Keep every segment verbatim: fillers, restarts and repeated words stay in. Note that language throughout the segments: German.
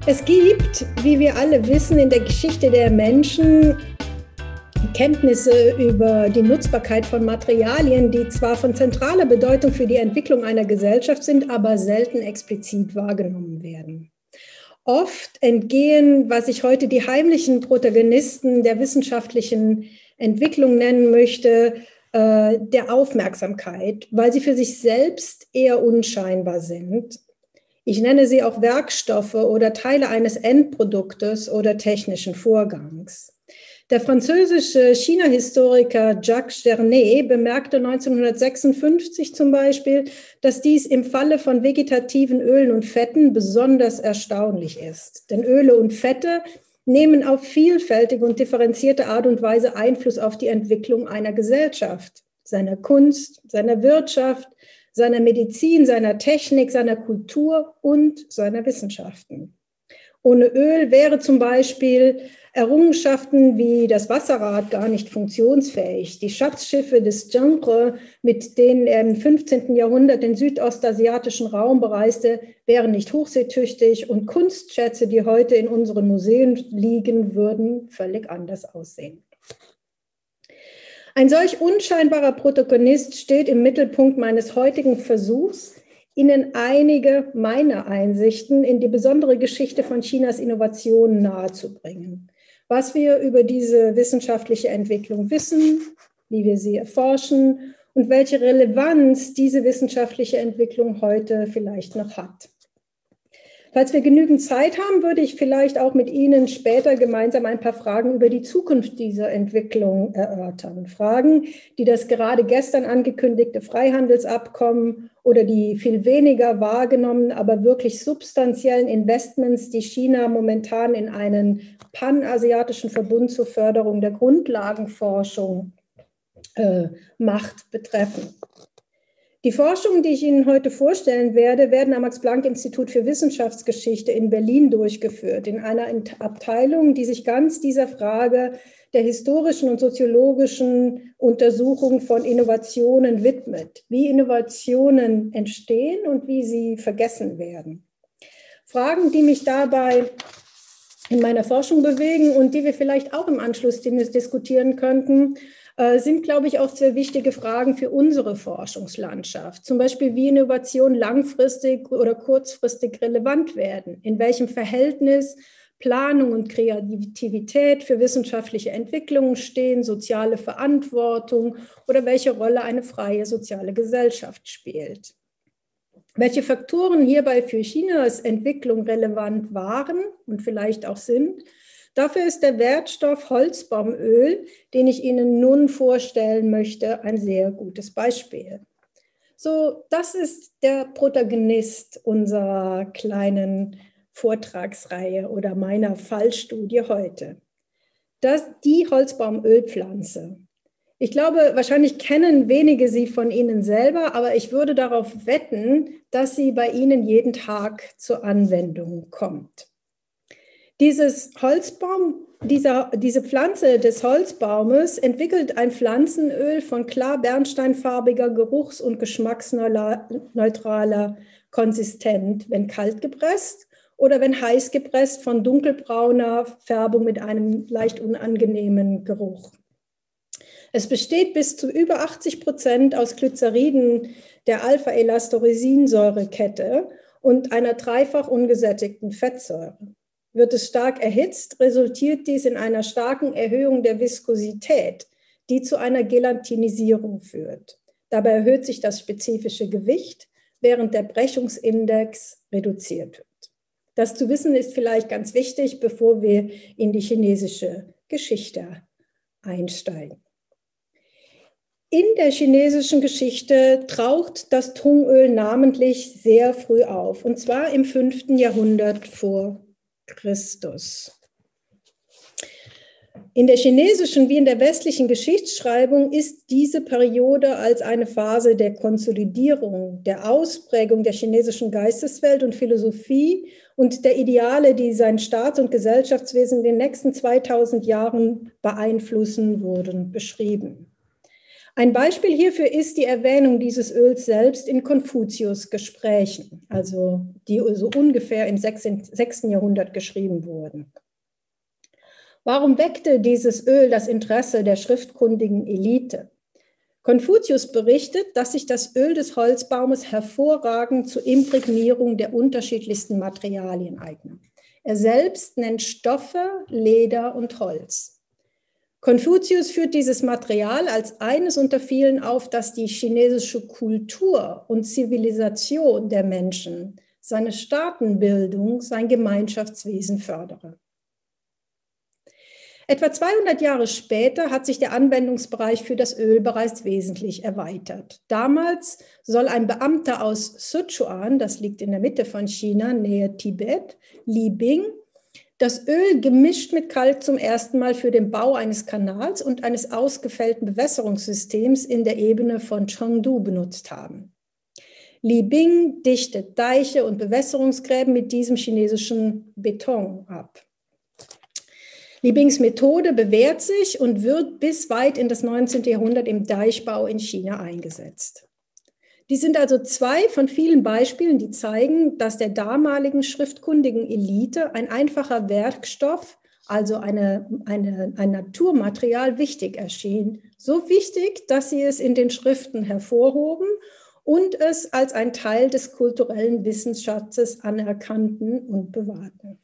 Es gibt, wie wir alle wissen, in der Geschichte der Menschen Kenntnisse über die Nutzbarkeit von Materialien, die zwar von zentraler Bedeutung für die Entwicklung einer Gesellschaft sind, aber selten explizit wahrgenommen werden. Oft entgehen, was ich heute die heimlichen Protagonisten der wissenschaftlichen Entwicklung nennen möchte, der Aufmerksamkeit, weil sie für sich selbst eher unscheinbar sind. Ich nenne sie auch Werkstoffe oder Teile eines Endproduktes oder technischen Vorgangs. Der französische China-Historiker Jacques Gernet bemerkte neunzehnhundertsechsundfünfzig zum Beispiel, dass dies im Falle von vegetativen Ölen und Fetten besonders erstaunlich ist. Denn Öle und Fette nehmen auf vielfältige und differenzierte Art und Weise Einfluss auf die Entwicklung einer Gesellschaft, seiner Kunst, seiner Wirtschaft, seiner Medizin, seiner Technik, seiner Kultur und seiner Wissenschaften. Ohne Öl wäre zum Beispiel Errungenschaften wie das Wasserrad gar nicht funktionsfähig. Die Schatzschiffe des Zhenghe, mit denen er im fünfzehnten Jahrhundert den südostasiatischen Raum bereiste, wären nicht hochseetüchtig und Kunstschätze, die heute in unseren Museen liegen, würden völlig anders aussehen. Ein solch unscheinbarer Protagonist steht im Mittelpunkt meines heutigen Versuchs, Ihnen einige meiner Einsichten in die besondere Geschichte von Chinas Innovationen nahezubringen. Was wir über diese wissenschaftliche Entwicklung wissen, wie wir sie erforschen und welche Relevanz diese wissenschaftliche Entwicklung heute vielleicht noch hat. Falls wir genügend Zeit haben, würde ich vielleicht auch mit Ihnen später gemeinsam ein paar Fragen über die Zukunft dieser Entwicklung erörtern. Fragen, die das gerade gestern angekündigte Freihandelsabkommen oder die viel weniger wahrgenommenen, aber wirklich substanziellen Investments, die China momentan in einen panasiatischen Verbund zur Förderung der Grundlagenforschung äh, macht, betreffen. Die Forschungen, die ich Ihnen heute vorstellen werde, werden am Max-Planck-Institut für Wissenschaftsgeschichte in Berlin durchgeführt, in einer Abteilung, die sich ganz dieser Frage der historischen und soziologischen Untersuchung von Innovationen widmet, wie Innovationen entstehen und wie sie vergessen werden. Fragen, die mich dabei in meiner Forschung bewegen und die wir vielleicht auch im Anschluss diskutieren könnten, sind, glaube ich, auch sehr wichtige Fragen für unsere Forschungslandschaft. Zum Beispiel, wie Innovationen langfristig oder kurzfristig relevant werden, in welchem Verhältnis Planung und Kreativität für wissenschaftliche Entwicklungen stehen, soziale Verantwortung oder welche Rolle eine freie soziale Gesellschaft spielt. Welche Faktoren hierbei für Chinas Entwicklung relevant waren und vielleicht auch sind. Dafür ist der Wertstoff Holzbaumöl, den ich Ihnen nun vorstellen möchte, ein sehr gutes Beispiel. So, das ist der Protagonist unserer kleinen Vortragsreihe oder meiner Fallstudie heute. Das, die Holzbaumölpflanze. Ich glaube, wahrscheinlich kennen wenige sie von Ihnen selber, aber ich würde darauf wetten, dass sie bei Ihnen jeden Tag zur Anwendung kommt. Dieses Holzbaum, dieser, diese Pflanze des Holzbaumes entwickelt ein Pflanzenöl von klar bernsteinfarbiger, geruchs- und geschmacksneutraler Konsistenz, wenn kalt gepresst oder wenn heiß gepresst von dunkelbrauner Färbung mit einem leicht unangenehmen Geruch. Es besteht bis zu über achtzig Prozent aus Glyceriden der Alpha-Elastoresinsäurekette und einer dreifach ungesättigten Fettsäure. Wird es stark erhitzt, resultiert dies in einer starken Erhöhung der Viskosität, die zu einer Gelatinisierung führt. Dabei erhöht sich das spezifische Gewicht, während der Brechungsindex reduziert wird. Das zu wissen ist vielleicht ganz wichtig, bevor wir in die chinesische Geschichte einsteigen. In der chinesischen Geschichte taucht das Tongöl namentlich sehr früh auf, und zwar im fünften Jahrhundert vor Christus. In der chinesischen wie in der westlichen Geschichtsschreibung ist diese Periode als eine Phase der Konsolidierung, der Ausprägung der chinesischen Geisteswelt und Philosophie und der Ideale, die sein Staats- und Gesellschaftswesen in den nächsten zweitausend Jahren beeinflussen wurden, beschrieben. Ein Beispiel hierfür ist die Erwähnung dieses Öls selbst in Konfuzius-Gesprächen, also die so ungefähr im sechsten Jahrhundert geschrieben wurden. Warum weckte dieses Öl das Interesse der schriftkundigen Elite? Konfuzius berichtet, dass sich das Öl des Holzbaumes hervorragend zur Imprägnierung der unterschiedlichsten Materialien eignet. Er selbst nennt Stoffe, Leder und Holz. Konfuzius führt dieses Material als eines unter vielen auf, das die chinesische Kultur und Zivilisation der Menschen, seine Staatenbildung, sein Gemeinschaftswesen fördere. Etwa zweihundert Jahre später hat sich der Anwendungsbereich für das Öl bereits wesentlich erweitert. Damals soll ein Beamter aus Sichuan, das liegt in der Mitte von China, nähe Tibet, Li Bing, das Öl gemischt mit Kalk zum ersten Mal für den Bau eines Kanals und eines ausgefällten Bewässerungssystems in der Ebene von Chengdu benutzt haben. Li Bing dichtet Deiche und Bewässerungsgräben mit diesem chinesischen Beton ab. Li Bings Methode bewährt sich und wird bis weit in das neunzehnte Jahrhundert im Deichbau in China eingesetzt. Dies sind also zwei von vielen Beispielen, die zeigen, dass der damaligen schriftkundigen Elite ein einfacher Werkstoff, also eine, eine, ein Naturmaterial, wichtig erschien. So wichtig, dass sie es in den Schriften hervorhoben und es als ein Teil des kulturellen Wissensschatzes anerkannten und bewahrten.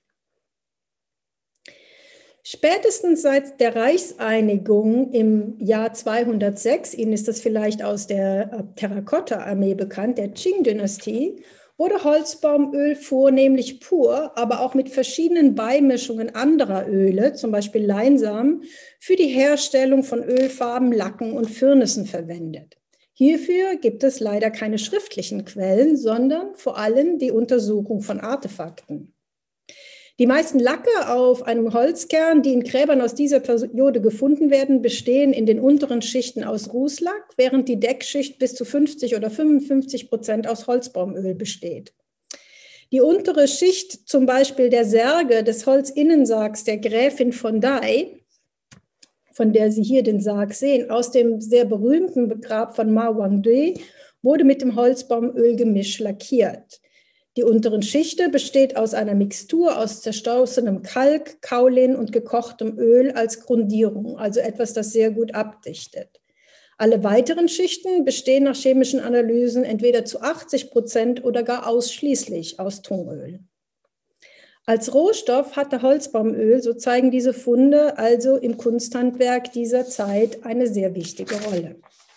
Spätestens seit der Reichseinigung im Jahr zweihundertsechs, Ihnen ist das vielleicht aus der Terrakotta-Armee bekannt, der Qing-Dynastie, wurde Holzbaumöl vornehmlich pur, aber auch mit verschiedenen Beimischungen anderer Öle, zum Beispiel Leinsamen, für die Herstellung von Ölfarben, Lacken und Firnissen verwendet. Hierfür gibt es leider keine schriftlichen Quellen, sondern vor allem die Untersuchung von Artefakten. Die meisten Lacke auf einem Holzkern, die in Gräbern aus dieser Periode gefunden werden, bestehen in den unteren Schichten aus Rußlack, während die Deckschicht bis zu fünfzig oder fünfundfünfzig Prozent aus Holzbaumöl besteht. Die untere Schicht, zum Beispiel der Särge des Holzinnensargs der Gräfin von Dai, von der Sie hier den Sarg sehen, aus dem sehr berühmten Grab von Ma Wangdui, wurde mit dem Holzbaumölgemisch lackiert. Die unteren Schichte besteht aus einer Mixtur aus zerstoßenem Kalk, Kaolin und gekochtem Öl als Grundierung, also etwas, das sehr gut abdichtet. Alle weiteren Schichten bestehen nach chemischen Analysen entweder zu achtzig Prozent oder gar ausschließlich aus Tungöl. Als Rohstoff hatte Holzbaumöl, so zeigen diese Funde, also im Kunsthandwerk dieser Zeit eine sehr wichtige Rolle.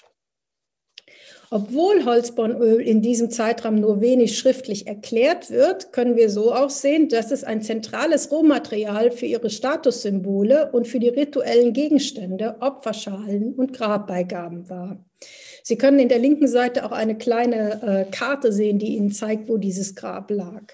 Obwohl Holzbaumöl in diesem Zeitraum nur wenig schriftlich erklärt wird, können wir so auch sehen, dass es ein zentrales Rohmaterial für ihre Statussymbole und für die rituellen Gegenstände, Opferschalen und Grabbeigaben war. Sie können in der linken Seite auch eine kleine äh, Karte sehen, die Ihnen zeigt, wo dieses Grab lag.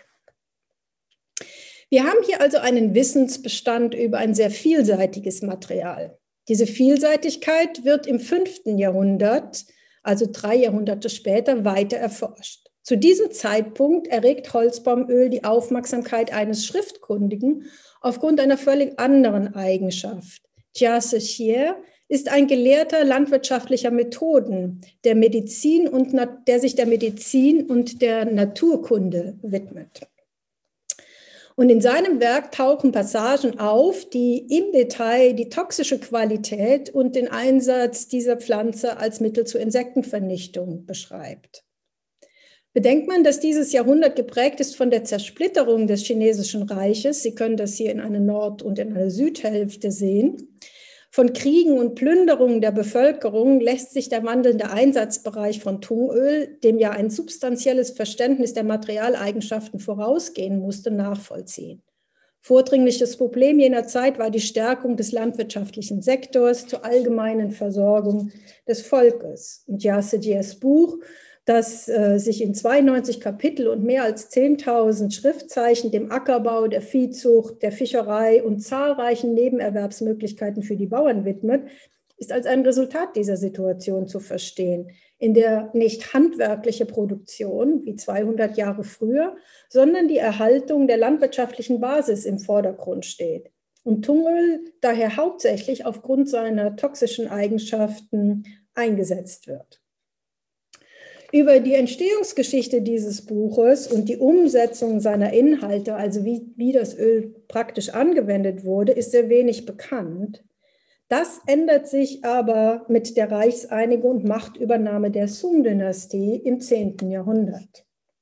Wir haben hier also einen Wissensbestand über ein sehr vielseitiges Material. Diese Vielseitigkeit wird im fünften Jahrhundert, also drei Jahrhunderte später, weiter erforscht. Zu diesem Zeitpunkt erregt Holzbaumöl die Aufmerksamkeit eines Schriftkundigen aufgrund einer völlig anderen Eigenschaft. Jia Zhixier ist ein Gelehrter landwirtschaftlicher Methoden, der, Medizin und, der sich der Medizin und der Naturkunde widmet. Und in seinem Werk tauchen Passagen auf, die im Detail die toxische Qualität und den Einsatz dieser Pflanze als Mittel zur Insektenvernichtung beschreibt. Bedenkt man, dass dieses Jahrhundert geprägt ist von der Zersplitterung des chinesischen Reiches, Sie können das hier in einer Nord- und in einer Südhälfte sehen, von Kriegen und Plünderungen der Bevölkerung lässt sich der wandelnde Einsatzbereich von Tungöl, dem ja ein substanzielles Verständnis der Materialeigenschaften vorausgehen musste, nachvollziehen. Vordringliches Problem jener Zeit war die Stärkung des landwirtschaftlichen Sektors zur allgemeinen Versorgung des Volkes. Und Jia Zhixiers Buch, das äh, sich in zweiundneunzig Kapitel und mehr als zehntausend Schriftzeichen dem Ackerbau, der Viehzucht, der Fischerei und zahlreichen Nebenerwerbsmöglichkeiten für die Bauern widmet, ist als ein Resultat dieser Situation zu verstehen, in der nicht handwerkliche Produktion wie zweihundert Jahre früher, sondern die Erhaltung der landwirtschaftlichen Basis im Vordergrund steht. Und Tungöl daher hauptsächlich aufgrund seiner toxischen Eigenschaften eingesetzt wird. Über die Entstehungsgeschichte dieses Buches und die Umsetzung seiner Inhalte, also wie, wie das Öl praktisch angewendet wurde, ist sehr wenig bekannt. Das ändert sich aber mit der Reichseinigung und Machtübernahme der Sung-Dynastie im zehnten Jahrhundert.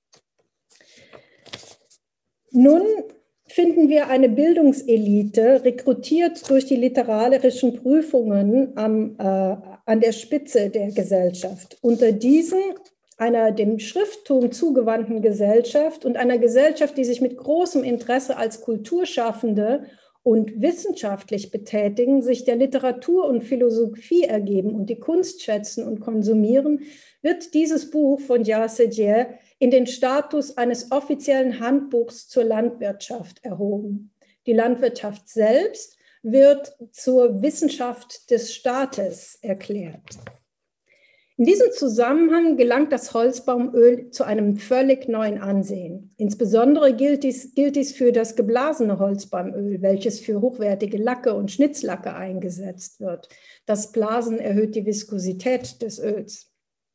Nun finden wir eine Bildungselite, rekrutiert durch die literarischen Prüfungen am, äh, an der Spitze der Gesellschaft. Unter diesen einer dem Schrifttum zugewandten Gesellschaft und einer Gesellschaft, die sich mit großem Interesse als Kulturschaffende und wissenschaftlich betätigen, sich der Literatur und Philosophie ergeben und die Kunst schätzen und konsumieren, wird dieses Buch von Jia Zejie in den Status eines offiziellen Handbuchs zur Landwirtschaft erhoben. Die Landwirtschaft selbst wird zur Wissenschaft des Staates erklärt. In diesem Zusammenhang gelangt das Holzbaumöl zu einem völlig neuen Ansehen. Insbesondere gilt dies, gilt dies für das geblasene Holzbaumöl, welches für hochwertige Lacke und Schnitzlacke eingesetzt wird. Das Blasen erhöht die Viskosität des Öls.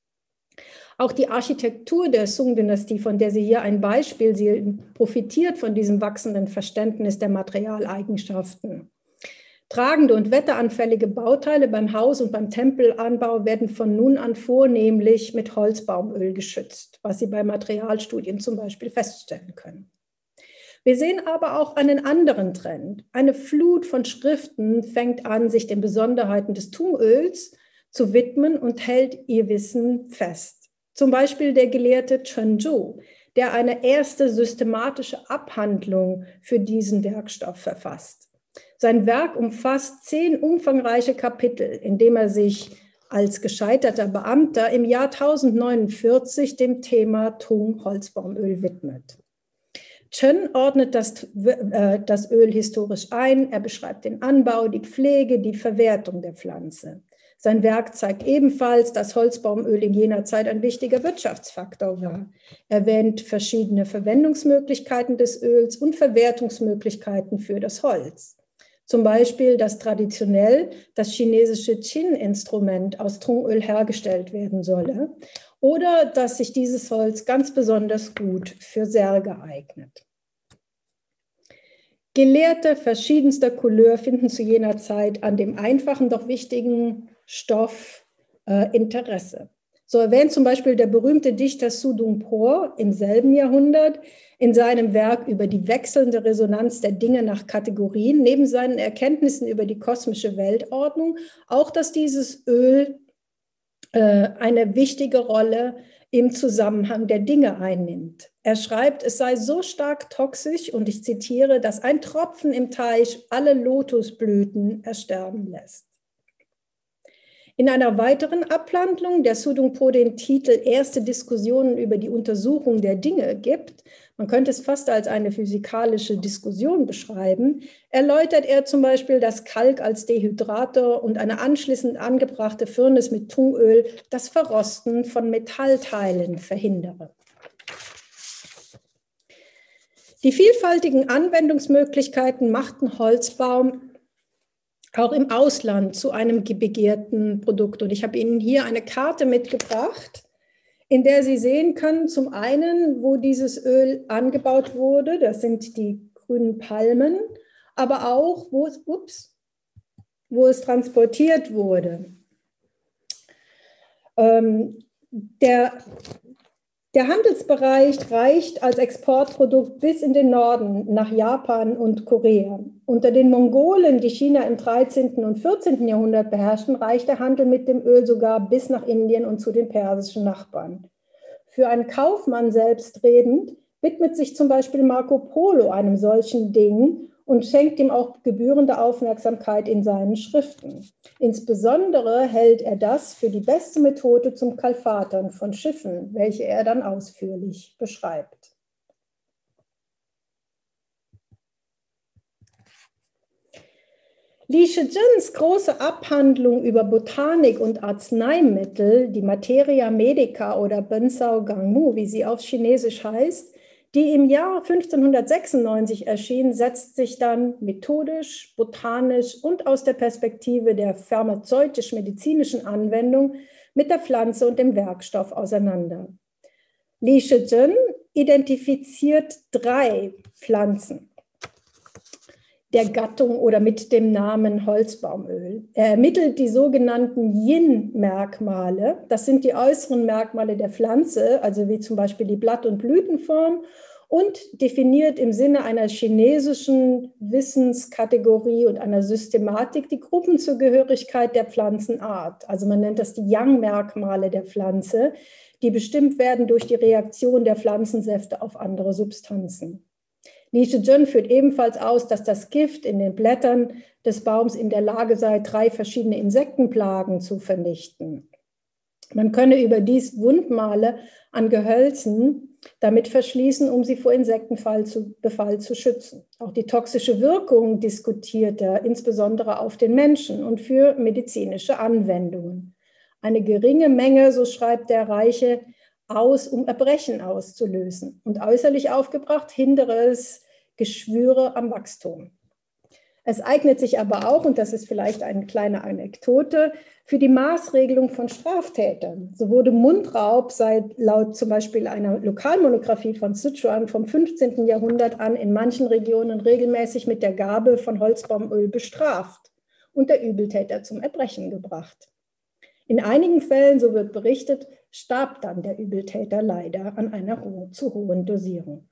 Auch die Architektur der Sung-Dynastie, von der Sie hier ein Beispiel sehen, profitiert von diesem wachsenden Verständnis der Materialeigenschaften. Tragende und wetteranfällige Bauteile beim Haus- und beim Tempelanbau werden von nun an vornehmlich mit Holzbaumöl geschützt, was Sie bei Materialstudien zum Beispiel feststellen können. Wir sehen aber auch einen anderen Trend. Eine Flut von Schriften fängt an, sich den Besonderheiten des Tungöls zu widmen und hält ihr Wissen fest. Zum Beispiel der Gelehrte Chen Zhu, der eine erste systematische Abhandlung für diesen Werkstoff verfasst. Sein Werk umfasst zehn umfangreiche Kapitel, in dem er sich als gescheiterter Beamter im Jahr tausendneunundvierzig dem Thema Tung-Holzbaumöl widmet. Chen ordnet das, äh, das Öl historisch ein, er beschreibt den Anbau, die Pflege, die Verwertung der Pflanze. Sein Werk zeigt ebenfalls, dass Holzbaumöl in jener Zeit ein wichtiger Wirtschaftsfaktor war. Er erwähnt verschiedene Verwendungsmöglichkeiten des Öls und Verwertungsmöglichkeiten für das Holz. Zum Beispiel, dass traditionell das chinesische Qin-Instrument aus Tungöl hergestellt werden solle oder dass sich dieses Holz ganz besonders gut für Särge eignet. Gelehrte verschiedenster Couleur finden zu jener Zeit an dem einfachen, doch wichtigen Stoff äh, Interesse. So erwähnt zum Beispiel der berühmte Dichter Su Dongpo im selben Jahrhundert in seinem Werk über die wechselnde Resonanz der Dinge nach Kategorien, neben seinen Erkenntnissen über die kosmische Weltordnung, auch, dass dieses Öl äh, eine wichtige Rolle im Zusammenhang der Dinge einnimmt. Er schreibt, es sei so stark toxisch, und ich zitiere, dass ein Tropfen im Teich alle Lotusblüten ersterben lässt. In einer weiteren Abhandlung, der Su Dongpo den Titel Erste Diskussionen über die Untersuchung der Dinge gibt, man könnte es fast als eine physikalische Diskussion beschreiben, erläutert er zum Beispiel, dass Kalk als Dehydrator und eine anschließend angebrachte Firnis mit Tungöl das Verrosten von Metallteilen verhindere. Die vielfältigen Anwendungsmöglichkeiten machten Holzbaum auch im Ausland zu einem begehrten Produkt. Und ich habe Ihnen hier eine Karte mitgebracht, in der Sie sehen können, zum einen, wo dieses Öl angebaut wurde, das sind die grünen Palmen, aber auch, wo es, ups, wo es transportiert wurde. Ähm, der Der Handelsbereich reicht als Exportprodukt bis in den Norden nach Japan und Korea. Unter den Mongolen, die China im dreizehnten und vierzehnten Jahrhundert beherrschten, reicht der Handel mit dem Öl sogar bis nach Indien und zu den persischen Nachbarn. Für einen Kaufmann selbstredend widmet sich zum Beispiel Marco Polo einem solchen Ding und schenkt ihm auch gebührende Aufmerksamkeit in seinen Schriften. Insbesondere hält er das für die beste Methode zum Kalfatern von Schiffen, welche er dann ausführlich beschreibt. Li Shizhens große Abhandlung über Botanik und Arzneimittel, die Materia Medica oder Bensao Gangmu, wie sie auf Chinesisch heißt, Die im Jahr fünfzehnhundertsechsundneunzig erschien, setzt sich dann methodisch, botanisch und aus der Perspektive der pharmazeutisch-medizinischen Anwendung mit der Pflanze und dem Werkstoff auseinander. Li Shizhen identifiziert drei Pflanzen der Gattung oder mit dem Namen Holzbaumöl. Er ermittelt die sogenannten Yin-Merkmale. Das sind die äußeren Merkmale der Pflanze, also wie zum Beispiel die Blatt- und Blütenform, und definiert im Sinne einer chinesischen Wissenskategorie und einer Systematik die Gruppenzugehörigkeit der Pflanzenart. Also man nennt das die Yang-Merkmale der Pflanze, die bestimmt werden durch die Reaktion der Pflanzensäfte auf andere Substanzen. Li Shizhen führt ebenfalls aus, dass das Gift in den Blättern des Baums in der Lage sei, drei verschiedene Insektenplagen zu vernichten. Man könne überdies Wundmale an Gehölzen damit verschließen, um sie vor Insektenbefall zu, Befall zu schützen. Auch die toxische Wirkung diskutiert er, insbesondere auf den Menschen und für medizinische Anwendungen. Eine geringe Menge, so schreibt der Reiche, aus, um Erbrechen auszulösen. Und äußerlich aufgebracht hindere es Geschwüre am Wachstum. Es eignet sich aber auch, und das ist vielleicht eine kleine Anekdote, für die Maßregelung von Straftätern. So wurde Mundraub seit laut zum Beispiel einer Lokalmonographie von Sichuan vom fünfzehnten Jahrhundert an in manchen Regionen regelmäßig mit der Gabe von Holzbaumöl bestraft und der Übeltäter zum Erbrechen gebracht. In einigen Fällen, so wird berichtet, starb dann der Übeltäter leider an einer ho- zu hohen Dosierung.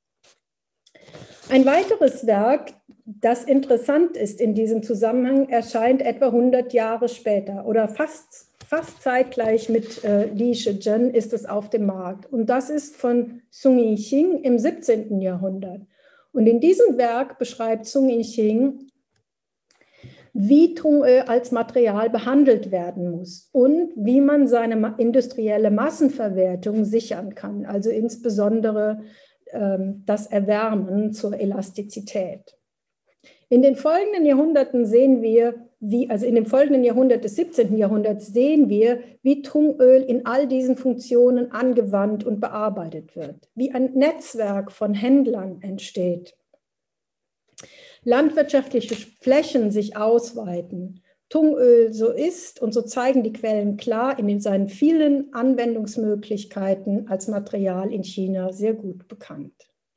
Ein weiteres Werk, das interessant ist in diesem Zusammenhang, erscheint etwa hundert Jahre später oder fast, fast zeitgleich mit äh, Li Shizhen ist es auf dem Markt. Und das ist von Sung Yixing im siebzehnten Jahrhundert. Und in diesem Werk beschreibt Sung Yixing, wie Tungöl als Material behandelt werden muss und wie man seine industrielle Massenverwertung sichern kann, also insbesondere ähm, das Erwärmen zur Elastizität. In den folgenden Jahrhunderten sehen wir, wie, also in dem folgenden Jahrhundert des siebzehnten Jahrhunderts sehen wir, wie Tungöl in all diesen Funktionen angewandt und bearbeitet wird, wie ein Netzwerk von Händlern entsteht. Landwirtschaftliche Flächen sich ausweiten, Tungöl so ist, und so zeigen die Quellen klar, in seinen vielen Anwendungsmöglichkeiten als Material in China sehr gut bekannt.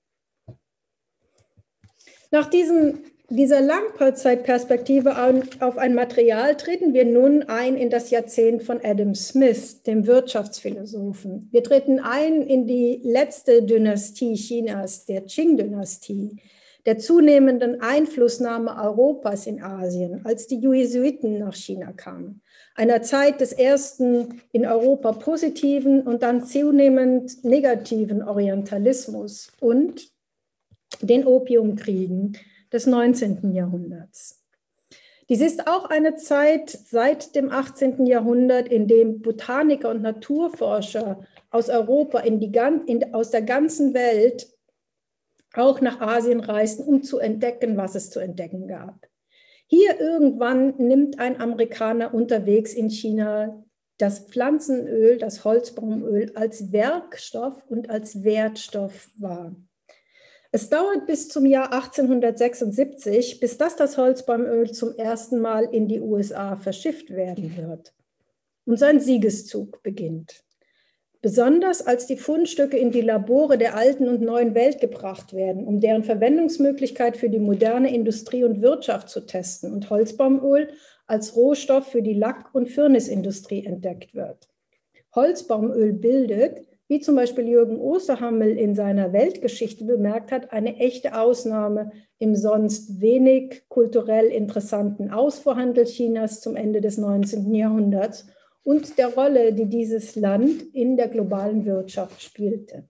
Nach diesem, dieser Langzeitperspektive auf ein Material treten wir nun ein in das Jahrzehnt von Adam Smith, dem Wirtschaftsphilosophen. Wir treten ein in die letzte Dynastie Chinas, der Qing-Dynastie, der zunehmenden Einflussnahme Europas in Asien, als die Jesuiten nach China kamen. Einer Zeit des ersten in Europa positiven und dann zunehmend negativen Orientalismus und den Opiumkriegen des neunzehnten Jahrhunderts. Dies ist auch eine Zeit seit dem achtzehnten Jahrhundert, in dem Botaniker und Naturforscher aus Europa in die, in, aus der ganzen Welt auch nach Asien reisten, um zu entdecken, was es zu entdecken gab. Hier irgendwann nimmt ein Amerikaner unterwegs in China das Pflanzenöl, das Holzbaumöl, als Werkstoff und als Wertstoff wahr. Es dauert bis zum Jahr achtzehnhundertsechsundsiebzig, bis das, das Holzbaumöl zum ersten Mal in die U S A verschifft werden wird und sein Siegeszug beginnt. Besonders als die Fundstücke in die Labore der alten und neuen Welt gebracht werden, um deren Verwendungsmöglichkeit für die moderne Industrie und Wirtschaft zu testen und Holzbaumöl als Rohstoff für die Lack- und Firnisindustrie entdeckt wird. Holzbaumöl bildet, wie zum Beispiel Jürgen Osterhammel in seiner Weltgeschichte bemerkt hat, eine echte Ausnahme im sonst wenig kulturell interessanten Ausfuhrhandel Chinas zum Ende des neunzehnten Jahrhunderts und der Rolle, die dieses Land in der globalen Wirtschaft spielte.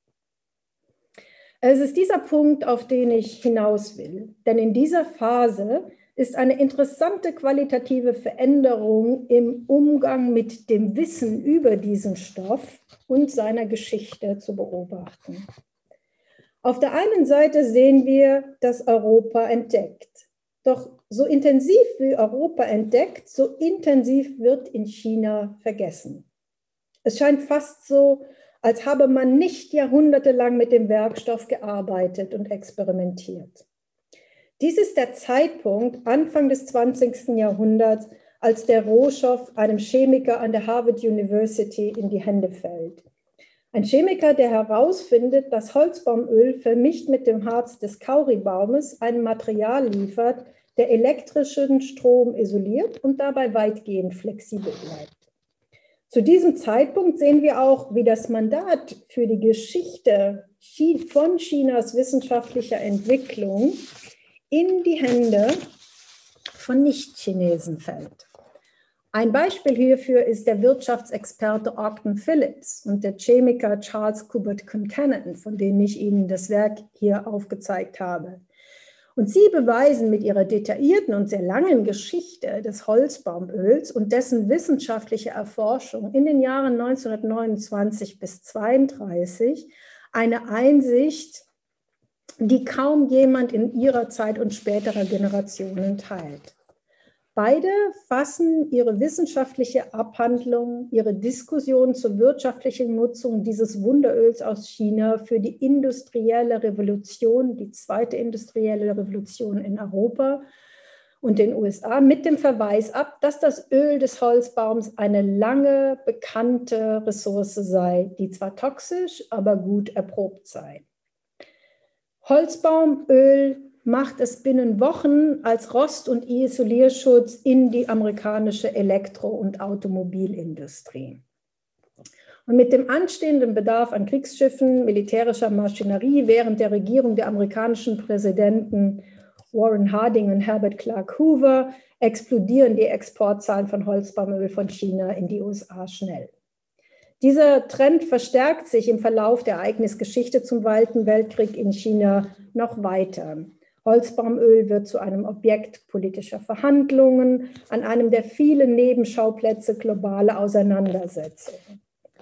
Es ist dieser Punkt, auf den ich hinaus will, denn in dieser Phase ist eine interessante qualitative Veränderung im Umgang mit dem Wissen über diesen Stoff und seiner Geschichte zu beobachten. Auf der einen Seite sehen wir, dass Europa entdeckt. Doch so intensiv wie Europa entdeckt, so intensiv wird in China vergessen. Es scheint fast so, als habe man nicht jahrhundertelang mit dem Werkstoff gearbeitet und experimentiert. Dies ist der Zeitpunkt, Anfang des zwanzigsten Jahrhunderts, als der Rohstoff einem Chemiker an der Harvard University in die Hände fällt. Ein Chemiker, der herausfindet, dass Holzbaumöl vermischt mit dem Harz des Kauribaumes ein Material liefert, der elektrischen Strom isoliert und dabei weitgehend flexibel bleibt. Zu diesem Zeitpunkt sehen wir auch, wie das Mandat für die Geschichte von Chinas wissenschaftlicher Entwicklung in die Hände von Nicht-Chinesen fällt. Ein Beispiel hierfür ist der Wirtschaftsexperte Ogden Phillips und der Chemiker Charles Kubert Concannon, von denen ich Ihnen das Werk hier aufgezeigt habe. Und sie beweisen mit ihrer detaillierten und sehr langen Geschichte des Holzbaumöls und dessen wissenschaftliche Erforschung in den Jahren neunzehnhundertneunundzwanzig bis zweiunddreißig eine Einsicht, die kaum jemand in ihrer Zeit und späterer Generationen teilt. Beide fassen ihre wissenschaftliche Abhandlung, ihre Diskussion zur wirtschaftlichen Nutzung dieses Wunderöls aus China für die industrielle Revolution, die zweite industrielle Revolution in Europa und den U S A, mit dem Verweis ab, dass das Öl des Holzbaums eine lange bekannte Ressource sei, die zwar toxisch, aber gut erprobt sei. Holzbaumöl macht es binnen Wochen als Rost- und Isolierschutz in die amerikanische Elektro- und Automobilindustrie. Und mit dem anstehenden Bedarf an Kriegsschiffen, militärischer Maschinerie während der Regierung der amerikanischen Präsidenten Warren Harding und Herbert Clark Hoover explodieren die Exportzahlen von Holzbaumöl von China in die U S A schnell. Dieser Trend verstärkt sich im Verlauf der Ereignisgeschichte zum Zweiten Weltkrieg in China noch weiter. Holzbaumöl wird zu einem Objekt politischer Verhandlungen, an einem der vielen Nebenschauplätze globaler Auseinandersetzungen.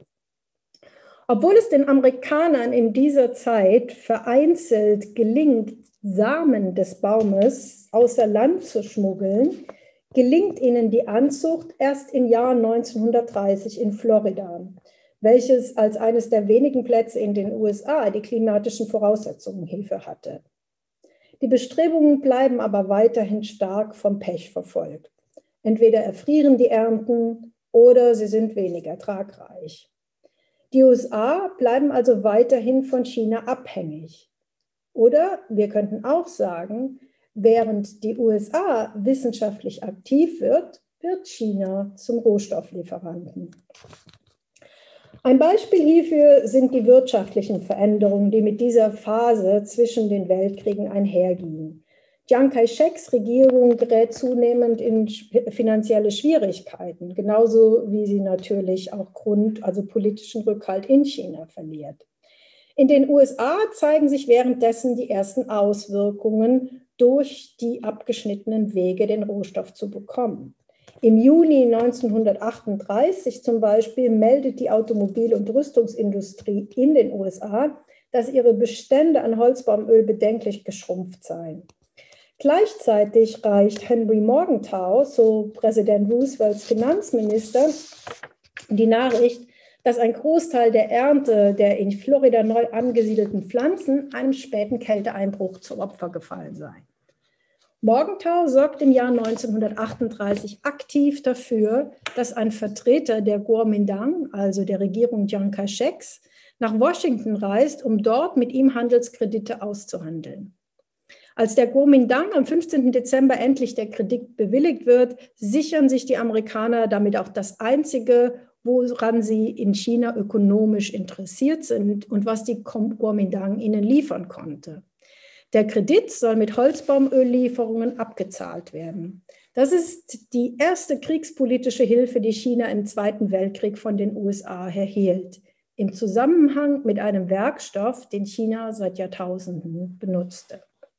Obwohl es den Amerikanern in dieser Zeit vereinzelt gelingt, Samen des Baumes außer Land zu schmuggeln, gelingt ihnen die Anzucht erst im Jahr neunzehnhundertdreißig in Florida, welches als eines der wenigen Plätze in den U S A die klimatischen Voraussetzungen hierfür hatte. Die Bestrebungen bleiben aber weiterhin stark vom Pech verfolgt. Entweder erfrieren die Ernten oder sie sind weniger ertragreich. Die U S A bleiben also weiterhin von China abhängig. Oder wir könnten auch sagen, während die U S A wissenschaftlich aktiv wird, wird China zum Rohstofflieferanten. Ein Beispiel hierfür sind die wirtschaftlichen Veränderungen, die mit dieser Phase zwischen den Weltkriegen einhergingen. Chiang Kai-sheks Regierung gerät zunehmend in finanzielle Schwierigkeiten, genauso wie sie natürlich auch Grund, also politischen Rückhalt in China verliert. In den U S A zeigen sich währenddessen die ersten Auswirkungen durch die abgeschnittenen Wege, den Rohstoff zu bekommen. Im Juni neunzehnhundertachtunddreißig zum Beispiel meldet die Automobil- und Rüstungsindustrie in den U S A, dass ihre Bestände an Holzbaumöl bedenklich geschrumpft seien. Gleichzeitig reicht Henry Morgenthau, so Präsident Roosevelts Finanzminister, die Nachricht, dass ein Großteil der Ernte der in Florida neu angesiedelten Pflanzen einem späten Kälteeinbruch zu Opfer gefallen sei. Morgenthau sorgt im Jahr neunzehnhundertachtunddreißig aktiv dafür, dass ein Vertreter der Kuomintang, also der Regierung Chiang Kai-sheks, nach Washington reist, um dort mit ihm Handelskredite auszuhandeln. Als der Kuomintang am fünfzehnten Dezember endlich der Kredit bewilligt wird, sichern sich die Amerikaner damit auch das einzige, woran sie in China ökonomisch interessiert sind und was die Kuomintang ihnen liefern konnte. Der Kredit soll mit Holzbaumöllieferungen abgezahlt werden. Das ist die erste kriegspolitische Hilfe, die China im Zweiten Weltkrieg von den U S A erhielt, im Zusammenhang mit einem Werkstoff, den China seit Jahrtausenden benutzte.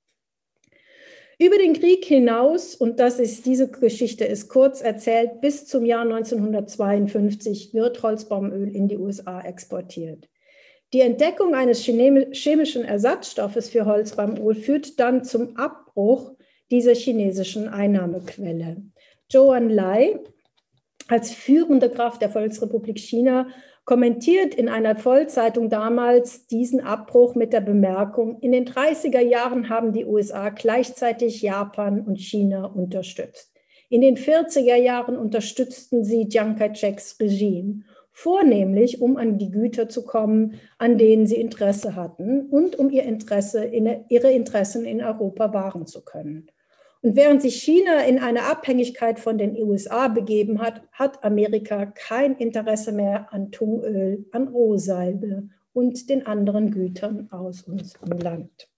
Über den Krieg hinaus, und das ist, diese Geschichte ist kurz erzählt, bis zum Jahr neunzehnhundertzweiundfünfzig wird Holzbaumöl in die U S A exportiert. Die Entdeckung eines chemischen Ersatzstoffes für Holzbaumöl führt dann zum Abbruch dieser chinesischen Einnahmequelle. Zhou Enlai als führende Kraft der Volksrepublik China, kommentiert in einer Volkszeitung damals diesen Abbruch mit der Bemerkung: In den dreißiger Jahren haben die U S A gleichzeitig Japan und China unterstützt. In den vierziger Jahren unterstützten sie Chiang Kai-sheks Regime, vornehmlich um an die Güter zu kommen, an denen sie Interesse hatten und um ihr Interesse in, ihre Interessen in Europa wahren zu können. Und während sich China in eine Abhängigkeit von den U S A begeben hat, hat Amerika kein Interesse mehr an Tungöl, an Rohsalbe und den anderen Gütern aus unserem Land.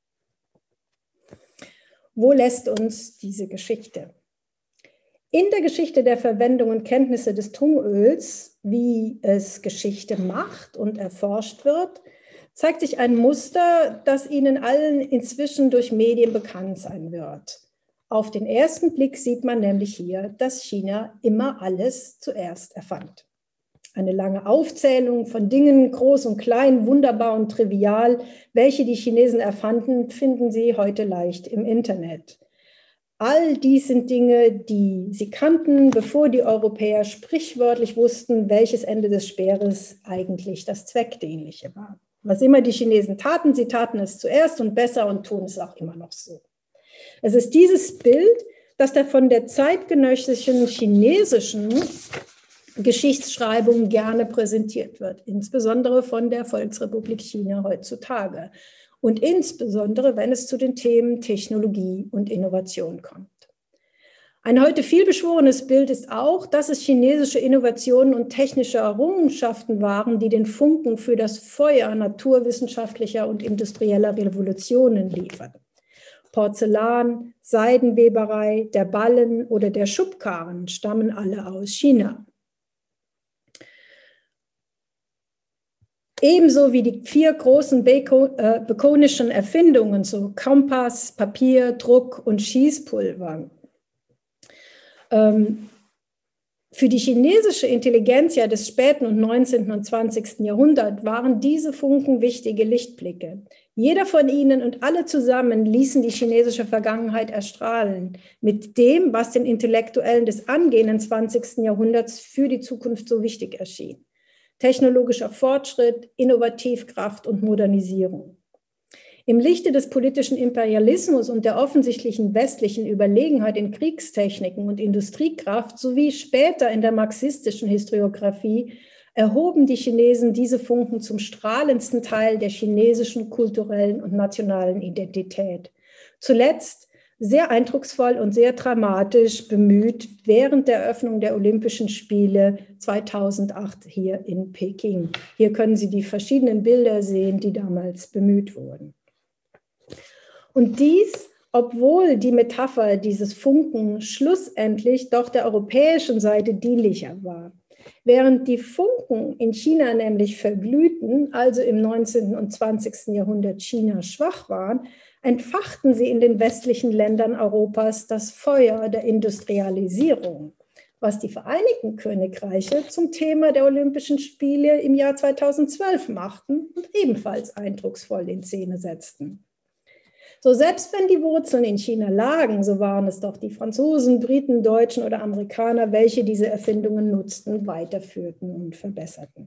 Wo lässt uns diese Geschichte? In der Geschichte der Verwendung und Kenntnisse des Tungöls, wie es Geschichte macht und erforscht wird, zeigt sich ein Muster, das Ihnen allen inzwischen durch Medien bekannt sein wird. Auf den ersten Blick sieht man nämlich hier, dass China immer alles zuerst erfand. Eine lange Aufzählung von Dingen, groß und klein, wunderbar und trivial, welche die Chinesen erfanden, finden Sie heute leicht im Internet. All dies sind Dinge, die sie kannten, bevor die Europäer sprichwörtlich wussten, welches Ende des Speeres eigentlich das Zweckdienliche war. Was immer die Chinesen taten, sie taten es zuerst und besser und tun es auch immer noch so. Es ist dieses Bild, das da von der zeitgenössischen chinesischen Geschichtsschreibung gerne präsentiert wird, insbesondere von der Volksrepublik China heutzutage und insbesondere, wenn es zu den Themen Technologie und Innovation kommt. Ein heute vielbeschworenes Bild ist auch, dass es chinesische Innovationen und technische Errungenschaften waren, die den Funken für das Feuer naturwissenschaftlicher und industrieller Revolutionen lieferten. Porzellan, Seidenweberei, der Ballen oder der Schubkarren stammen alle aus China. Ebenso wie die vier großen baconischen Erfindungen, so Kompass, Papier, Druck und Schießpulver. Ähm, Für die chinesische Intelligenzia des späten und neunzehnten und zwanzigsten Jahrhunderts waren diese Funken wichtige Lichtblicke. Jeder von ihnen und alle zusammen ließen die chinesische Vergangenheit erstrahlen mit dem, was den Intellektuellen des angehenden zwanzigsten Jahrhunderts für die Zukunft so wichtig erschien. Technologischer Fortschritt, Innovativkraft und Modernisierung. Im Lichte des politischen Imperialismus und der offensichtlichen westlichen Überlegenheit in Kriegstechniken und Industriekraft sowie später in der marxistischen Historiographie erhoben die Chinesen diese Funken zum strahlendsten Teil der chinesischen kulturellen und nationalen Identität. Zuletzt sehr eindrucksvoll und sehr dramatisch bemüht während der Eröffnung der Olympischen Spiele zweitausendacht hier in Peking. Hier können Sie die verschiedenen Bilder sehen, die damals bemüht wurden. Und dies, obwohl die Metapher dieses Funken schlussendlich doch der europäischen Seite dienlicher war. Während die Funken in China nämlich verglühten, also im neunzehnten und zwanzigsten Jahrhundert China schwach waren, entfachten sie in den westlichen Ländern Europas das Feuer der Industrialisierung, was die Vereinigten Königreiche zum Thema der Olympischen Spiele im Jahr zweitausendzwölf machten und ebenfalls eindrucksvoll in Szene setzten. So, selbst wenn die Wurzeln in China lagen, so waren es doch die Franzosen, Briten, Deutschen oder Amerikaner, welche diese Erfindungen nutzten, weiterführten und verbesserten.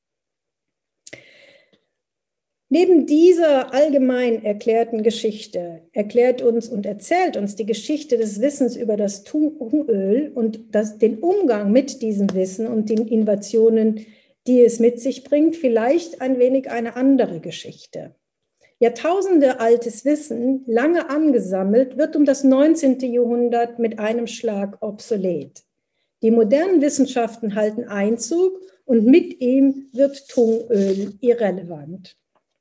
Neben dieser allgemein erklärten Geschichte erklärt uns und erzählt uns die Geschichte des Wissens über das Tungöl und das, den Umgang mit diesem Wissen und den Innovationen, die es mit sich bringt, vielleicht ein wenig eine andere Geschichte. Jahrtausende altes Wissen, lange angesammelt, wird um das neunzehnte Jahrhundert mit einem Schlag obsolet. Die modernen Wissenschaften halten Einzug und mit ihm wird Tungöl irrelevant.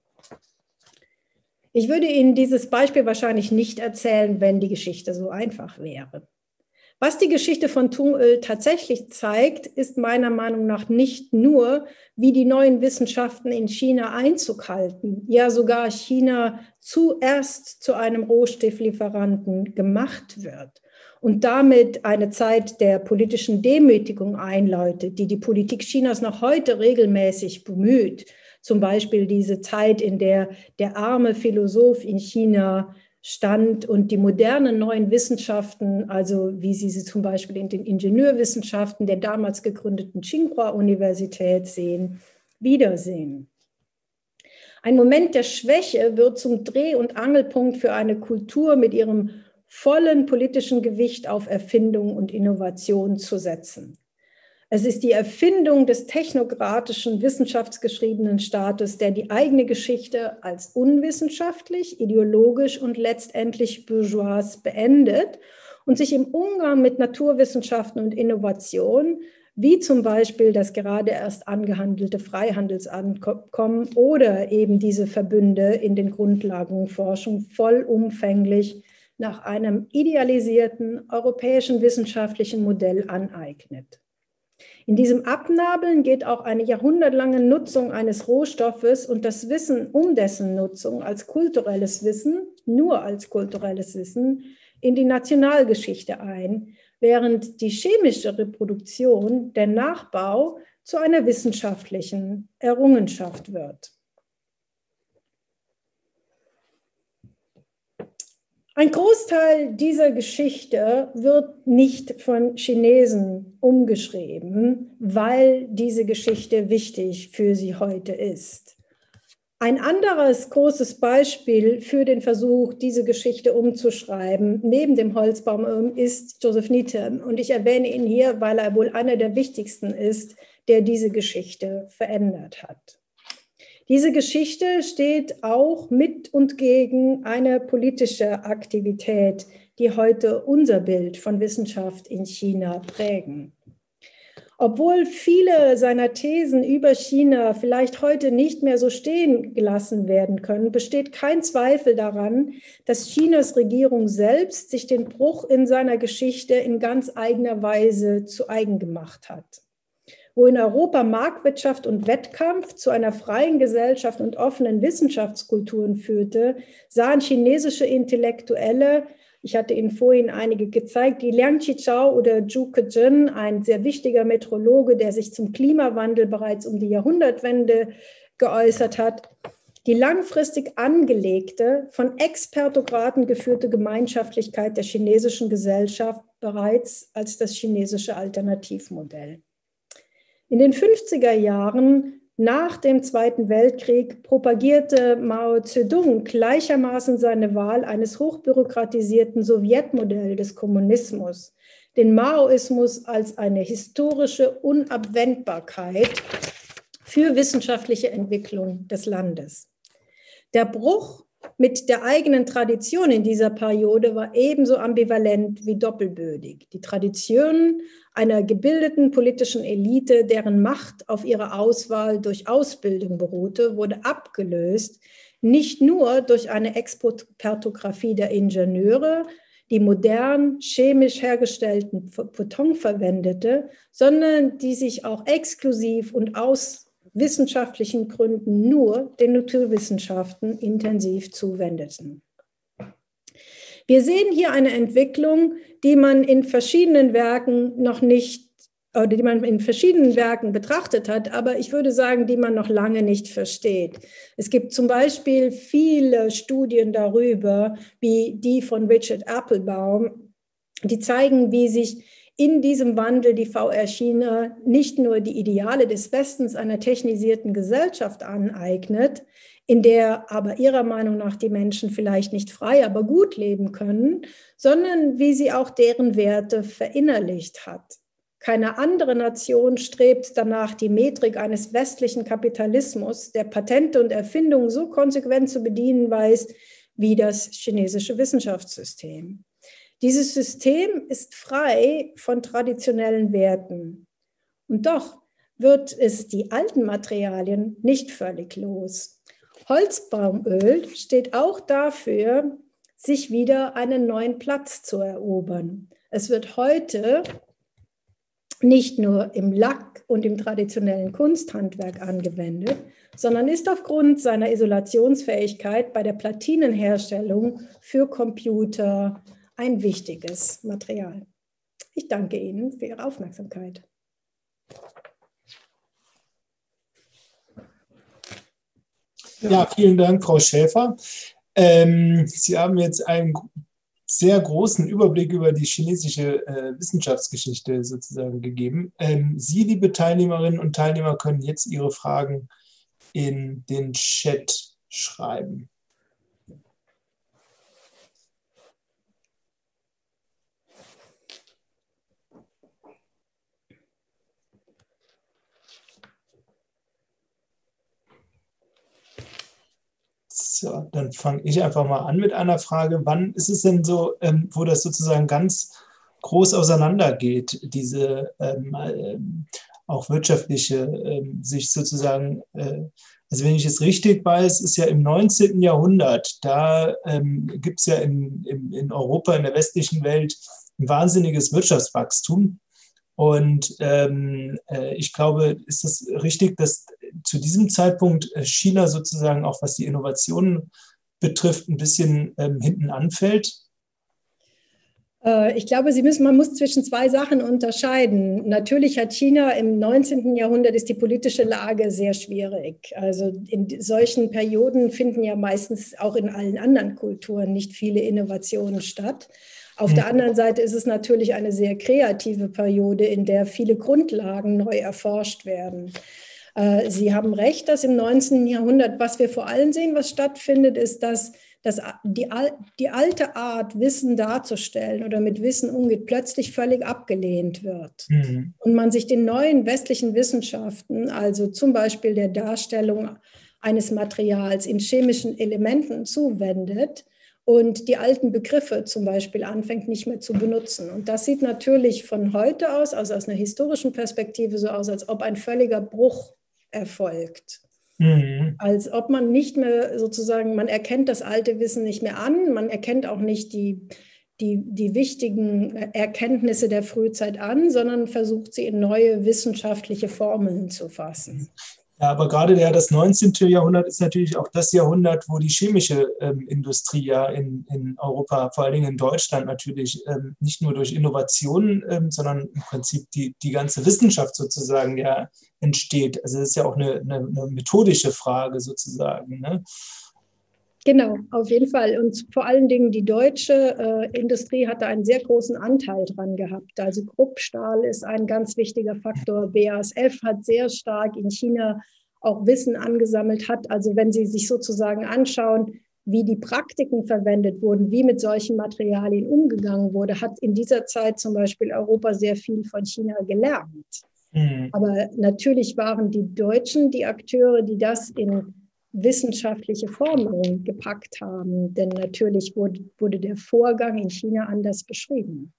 Ich würde Ihnen dieses Beispiel wahrscheinlich nicht erzählen, wenn die Geschichte so einfach wäre. Was die Geschichte von Tungöl tatsächlich zeigt, ist meiner Meinung nach nicht nur, wie die neuen Wissenschaften in China Einzug halten, ja sogar China zuerst zu einem Rohstofflieferanten gemacht wird und damit eine Zeit der politischen Demütigung einläutet, die die Politik Chinas noch heute regelmäßig bemüht. Zum Beispiel diese Zeit, in der der arme Philosoph in China stand und die modernen neuen Wissenschaften, also wie Sie sie zum Beispiel in den Ingenieurwissenschaften der damals gegründeten Tsinghua-Universität sehen, wiedersehen. Ein Moment der Schwäche wird zum Dreh- und Angelpunkt für eine Kultur mit ihrem vollen politischen Gewicht auf Erfindung und Innovation zu setzen. Es ist die Erfindung des technokratischen, wissenschaftsgeschriebenen Staates, der die eigene Geschichte als unwissenschaftlich, ideologisch und letztendlich bourgeois beendet und sich im Umgang mit Naturwissenschaften und Innovation, wie zum Beispiel das gerade erst angehandelte Freihandelsabkommen oder eben diese Verbünde in den Grundlagenforschung, vollumfänglich nach einem idealisierten europäischen wissenschaftlichen Modell aneignet. In diesem Abnabeln geht auch eine jahrhundertlange Nutzung eines Rohstoffes und das Wissen um dessen Nutzung als kulturelles Wissen, nur als kulturelles Wissen, in die Nationalgeschichte ein, während die chemische Reproduktion, der Nachbau, zu einer wissenschaftlichen Errungenschaft wird. Ein Großteil dieser Geschichte wird nicht von Chinesen umgeschrieben, weil diese Geschichte wichtig für sie heute ist. Ein anderes großes Beispiel für den Versuch, diese Geschichte umzuschreiben, neben dem Holzbaum, ist Joseph Needham. Und ich erwähne ihn hier, weil er wohl einer der wichtigsten ist, der diese Geschichte verändert hat. Diese Geschichte steht auch mit und gegen eine politische Aktivität, die heute unser Bild von Wissenschaft in China prägen. Obwohl viele seiner Thesen über China vielleicht heute nicht mehr so stehen gelassen werden können, besteht kein Zweifel daran, dass Chinas Regierung selbst sich den Bruch in seiner Geschichte in ganz eigener Weise zu eigen gemacht hat. Wo in Europa Marktwirtschaft und Wettkampf zu einer freien Gesellschaft und offenen Wissenschaftskulturen führte, sahen chinesische Intellektuelle, ich hatte Ihnen vorhin einige gezeigt, die Liang Qichao oder Zhu Kejun, ein sehr wichtiger Meteorologe, der sich zum Klimawandel bereits um die Jahrhundertwende geäußert hat, die langfristig angelegte, von Expertokraten geführte Gemeinschaftlichkeit der chinesischen Gesellschaft bereits als das chinesische Alternativmodell. In den fünfziger Jahren nach dem Zweiten Weltkrieg propagierte Mao Zedong gleichermaßen seine Wahl eines hochbürokratisierten Sowjetmodells des Kommunismus, den Maoismus als eine historische Unabwendbarkeit für wissenschaftliche Entwicklung des Landes. Der Bruch mit der eigenen Tradition in dieser Periode war ebenso ambivalent wie doppelbödig. Die Traditionen einer gebildeten politischen Elite, deren Macht auf ihrer Auswahl durch Ausbildung beruhte, wurde abgelöst, nicht nur durch eine Expertographie der Ingenieure, die modern chemisch hergestellten Beton verwendete, sondern die sich auch exklusiv und aus wissenschaftlichen Gründen nur den Naturwissenschaften intensiv zuwendeten. Wir sehen hier eine Entwicklung, die man in verschiedenen Werken noch nicht, oder die man in verschiedenen Werken betrachtet hat, aber ich würde sagen, die man noch lange nicht versteht. Es gibt zum Beispiel viele Studien darüber, wie die von Richard Applebaum, die zeigen, wie sich in diesem Wandel die V R China nicht nur die Ideale des Westens einer technisierten Gesellschaft aneignet, in der aber ihrer Meinung nach die Menschen vielleicht nicht frei, aber gut leben können, sondern wie sie auch deren Werte verinnerlicht hat. Keine andere Nation strebt danach, die Metrik eines westlichen Kapitalismus, der Patente und Erfindungen so konsequent zu bedienen weiß, wie das chinesische Wissenschaftssystem. Dieses System ist frei von traditionellen Werten. Und doch wird es die alten Materialien nicht völlig los. Holzbaumöl steht auch dafür, sich wieder einen neuen Platz zu erobern. Es wird heute nicht nur im Lack und im traditionellen Kunsthandwerk angewendet, sondern ist aufgrund seiner Isolationsfähigkeit bei der Platinenherstellung für Computer ein wichtiges Material. Ich danke Ihnen für Ihre Aufmerksamkeit. Ja, vielen Dank, Frau Schäfer. Ähm, Sie haben jetzt einen sehr großen Überblick über die chinesische äh, Wissenschaftsgeschichte sozusagen gegeben. Ähm, Sie, liebe Teilnehmerinnen und Teilnehmer, können jetzt Ihre Fragen in den Chat schreiben. So, dann fange ich einfach mal an mit einer Frage. Wann ist es denn so, ähm, wo das sozusagen ganz groß auseinandergeht, diese ähm, ähm, auch wirtschaftliche ähm, sich sozusagen, äh, also wenn ich es richtig weiß, ist ja im neunzehnten Jahrhundert, da ähm, gibt es ja in, in, in Europa, in der westlichen Welt ein wahnsinniges Wirtschaftswachstum. Und ähm, äh, ich glaube, ist es richtig, dass zu diesem Zeitpunkt China sozusagen auch was die Innovationen betrifft, ein bisschen ähm, hinten anfällt? Ich glaube, Sie müssen, man muss zwischen zwei Sachen unterscheiden. Natürlich hat China im neunzehnten Jahrhundert ist die politische Lage sehr schwierig. Also in solchen Perioden finden ja meistens auch in allen anderen Kulturen nicht viele Innovationen statt. Auf der anderen Seite ist es natürlich eine sehr kreative Periode, in der viele Grundlagen neu erforscht werden. Sie haben recht, dass im neunzehnten Jahrhundert, was wir vor allem sehen, was stattfindet, ist, dass dass die, die alte Art, Wissen darzustellen oder mit Wissen umgeht, plötzlich völlig abgelehnt wird. Mhm. Und man sich den neuen westlichen Wissenschaften, also zum Beispiel der Darstellung eines Materials in chemischen Elementen zuwendet und die alten Begriffe zum Beispiel anfängt nicht mehr zu benutzen. Und das sieht natürlich von heute aus, also aus einer historischen Perspektive, so aus, als ob ein völliger Bruch erfolgt. Mhm. Als ob man nicht mehr sozusagen, man erkennt das alte Wissen nicht mehr an, man erkennt auch nicht die, die, die wichtigen Erkenntnisse der Frühzeit an, sondern versucht sie in neue wissenschaftliche Formeln zu fassen. Ja, aber gerade ja, das neunzehnte Jahrhundert ist natürlich auch das Jahrhundert, wo die chemische ähm, Industrie ja in, in Europa, vor allen Dingen in Deutschland natürlich, ähm, nicht nur durch Innovationen, ähm, sondern im Prinzip die, die ganze Wissenschaft sozusagen ja entsteht. Also das ist ja auch eine, eine, eine methodische Frage sozusagen, ne? Genau, auf jeden Fall. Und vor allen Dingen die deutsche äh, Industrie hat da einen sehr großen Anteil dran gehabt. Also Kruppstahl ist ein ganz wichtiger Faktor. B A S F hat sehr stark in China auch Wissen angesammelt hat. Also wenn Sie sich sozusagen anschauen, wie die Praktiken verwendet wurden, wie mit solchen Materialien umgegangen wurde, hat in dieser Zeit zum Beispiel Europa sehr viel von China gelernt. Mhm. Aber natürlich waren die Deutschen die Akteure, die das in wissenschaftliche Formeln gepackt haben, denn natürlich wurde, wurde der Vorgang in China anders beschrieben.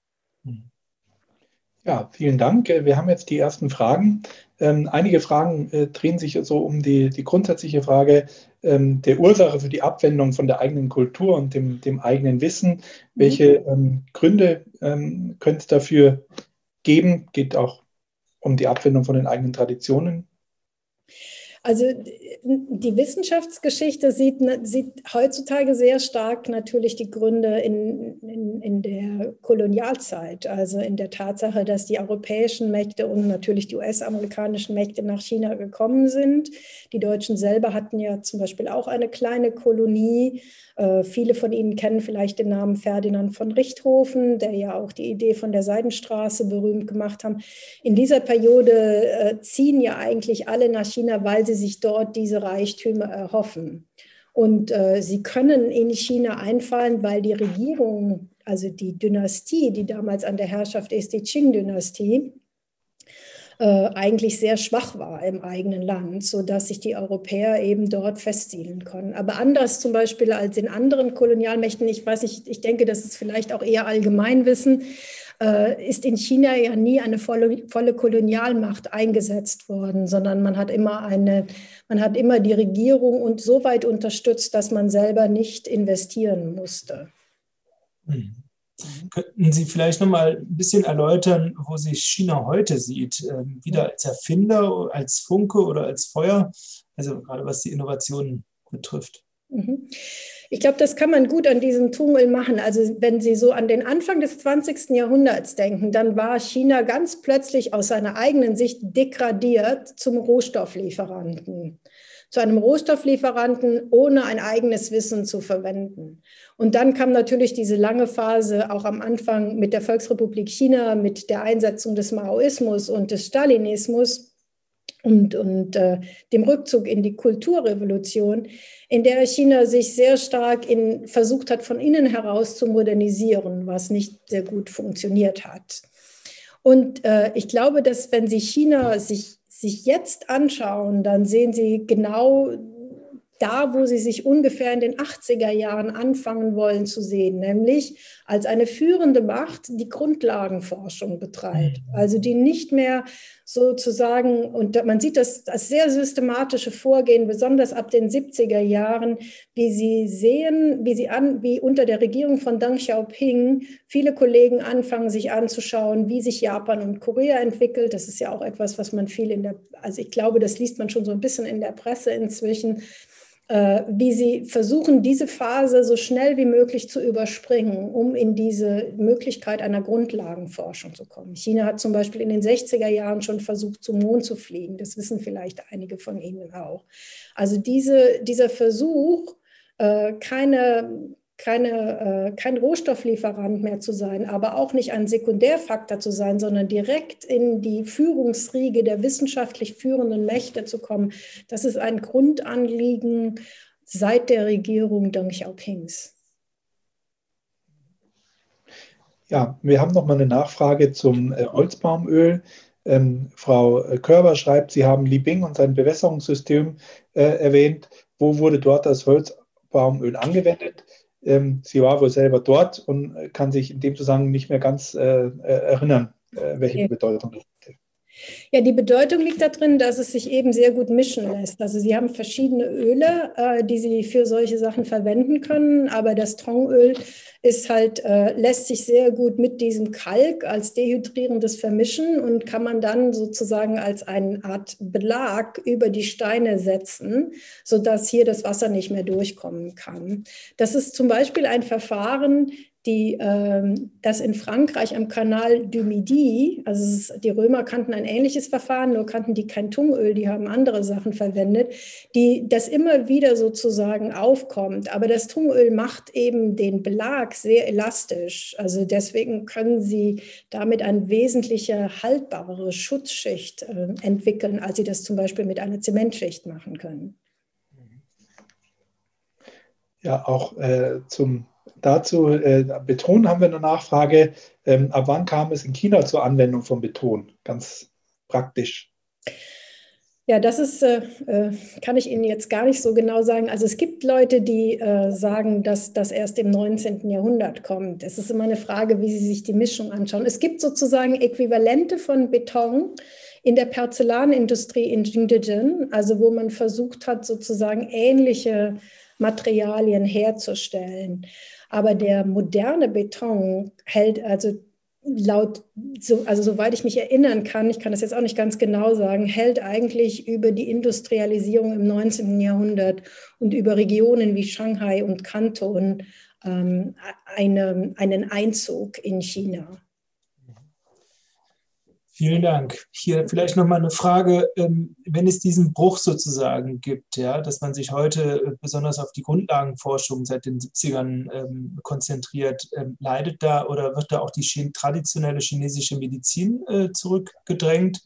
Ja, vielen Dank. Wir haben jetzt die ersten Fragen. Ähm, einige Fragen äh, drehen sich so um die, die grundsätzliche Frage ähm, der Ursache für die Abwendung von der eigenen Kultur und dem, dem eigenen Wissen. Welche ähm, Gründe ähm, könnte es dafür geben? Geht auch um die Abwendung von den eigenen Traditionen. Also die Wissenschaftsgeschichte sieht, sieht heutzutage sehr stark natürlich die Gründe in, in, in der Kolonialzeit, also in der Tatsache, dass die europäischen Mächte und natürlich die U S-amerikanischen Mächte nach China gekommen sind. Die Deutschen selber hatten ja zum Beispiel auch eine kleine Kolonie. Äh, viele von Ihnen kennen vielleicht den Namen Ferdinand von Richthofen, der ja auch die Idee von der Seidenstraße berühmt gemacht haben. In dieser Periode äh, ziehen ja eigentlich alle nach China, weil sie sich dort diese Reichtümer erhoffen. Und äh, sie können in China einfallen, weil die Regierung, also die Dynastie, die damals an der Herrschaft ist, die Qing-Dynastie, äh, eigentlich sehr schwach war im eigenen Land, sodass sich die Europäer eben dort festsiedeln konnten. Aber anders zum Beispiel als in anderen Kolonialmächten, ich weiß nicht, ich denke, das ist vielleicht auch eher Allgemeinwissen, ist in China ja nie eine volle, volle Kolonialmacht eingesetzt worden, sondern man hat immer eine, man hat immer die Regierung und so weit unterstützt, dass man selber nicht investieren musste. Mhm. Könnten Sie vielleicht noch mal ein bisschen erläutern, wo sich China heute sieht? Wieder als Erfinder, als Funke oder als Feuer? Also gerade was die Innovationen betrifft. Ich glaube, das kann man gut an diesem Tungel machen. Also wenn Sie so an den Anfang des zwanzigsten Jahrhunderts denken, dann war China ganz plötzlich aus seiner eigenen Sicht degradiert zum Rohstofflieferanten. Zu einem Rohstofflieferanten, ohne ein eigenes Wissen zu verwenden. Und dann kam natürlich diese lange Phase auch am Anfang mit der Volksrepublik China, mit der Einsetzung des Maoismus und des Stalinismus und, und äh, dem Rückzug in die Kulturrevolution, in der China sich sehr stark in, versucht hat, von innen heraus zu modernisieren, was nicht sehr gut funktioniert hat. Und äh, ich glaube, dass wenn Sie China sich sich jetzt anschauen, dann sehen Sie genau da, wo Sie sich ungefähr in den achtziger Jahren anfangen wollen zu sehen, nämlich als eine führende Macht, die Grundlagenforschung betreibt. Also die nicht mehr sozusagen, und man sieht das als sehr systematische Vorgehen, besonders ab den siebziger Jahren, wie Sie sehen, wie Sie an, wie unter der Regierung von Deng Xiaoping viele Kollegen anfangen, sich anzuschauen, wie sich Japan und Korea entwickelt. Das ist ja auch etwas, was man viel in der, also ich glaube, das liest man schon so ein bisschen in der Presse inzwischen, wie sie versuchen, diese Phase so schnell wie möglich zu überspringen, um in diese Möglichkeit einer Grundlagenforschung zu kommen. China hat zum Beispiel in den sechziger Jahren schon versucht, zum Mond zu fliegen. Das wissen vielleicht einige von Ihnen auch. Also diese, dieser Versuch, keine, keine, kein Rohstofflieferant mehr zu sein, aber auch nicht ein Sekundärfaktor zu sein, sondern direkt in die Führungsriege der wissenschaftlich führenden Mächte zu kommen, das ist ein Grundanliegen seit der Regierung Deng Xiaopings. Ja, wir haben noch mal eine Nachfrage zum äh, Holzbaumöl. Ähm, Frau Körber schreibt, Sie haben Li Bing und sein Bewässerungssystem äh, erwähnt. Wo wurde dort das Holzbaumöl angewendet? Ähm, sie war wohl selber dort und kann sich in dem Zusammenhang nicht mehr ganz äh, erinnern, äh, welche okay. Bedeutung das hatte. Ja, die Bedeutung liegt darin, dass es sich eben sehr gut mischen lässt. Also Sie haben verschiedene Öle, äh, die Sie für solche Sachen verwenden können, aber das Tongöl ist halt, äh, lässt sich sehr gut mit diesem Kalk als dehydrierendes vermischen und kann man dann sozusagen als eine Art Belag über die Steine setzen, sodass hier das Wasser nicht mehr durchkommen kann. Das ist zum Beispiel ein Verfahren, die, ähm, das in Frankreich am Canal du Midi, also es ist, die Römer kannten ein ähnliches Verfahren, nur kannten die kein Tungöl, die haben andere Sachen verwendet, die das immer wieder sozusagen aufkommt. Aber das Tungöl macht eben den Belag sehr elastisch. Also deswegen können sie damit eine wesentliche haltbarere Schutzschicht äh, entwickeln, als sie das zum Beispiel mit einer Zementschicht machen können. Ja, auch äh, zum Dazu, äh, Beton haben wir eine Nachfrage. Ähm, ab wann kam es in China zur Anwendung von Beton? Ganz praktisch. Ja, das ist, äh, kann ich Ihnen jetzt gar nicht so genau sagen. Also es gibt Leute, die äh, sagen, dass das erst im neunzehnten Jahrhundert kommt. Es ist immer eine Frage, wie Sie sich die Mischung anschauen. Es gibt sozusagen Äquivalente von Beton in der Porzellanindustrie in Jingdezhen, also wo man versucht hat, sozusagen ähnliche Materialien herzustellen. Aber der moderne Beton hält also laut, so, also soweit ich mich erinnern kann, ich kann das jetzt auch nicht ganz genau sagen, hält eigentlich über die Industrialisierung im neunzehnten Jahrhundert und über Regionen wie Shanghai und Kanton ähm, eine, einen Einzug in China. Vielen Dank. Hier vielleicht nochmal eine Frage, wenn es diesen Bruch sozusagen gibt, ja, dass man sich heute besonders auf die Grundlagenforschung seit den siebzigern ähm, konzentriert, ähm, leidet da oder wird da auch die Ch- traditionelle chinesische Medizin äh, zurückgedrängt?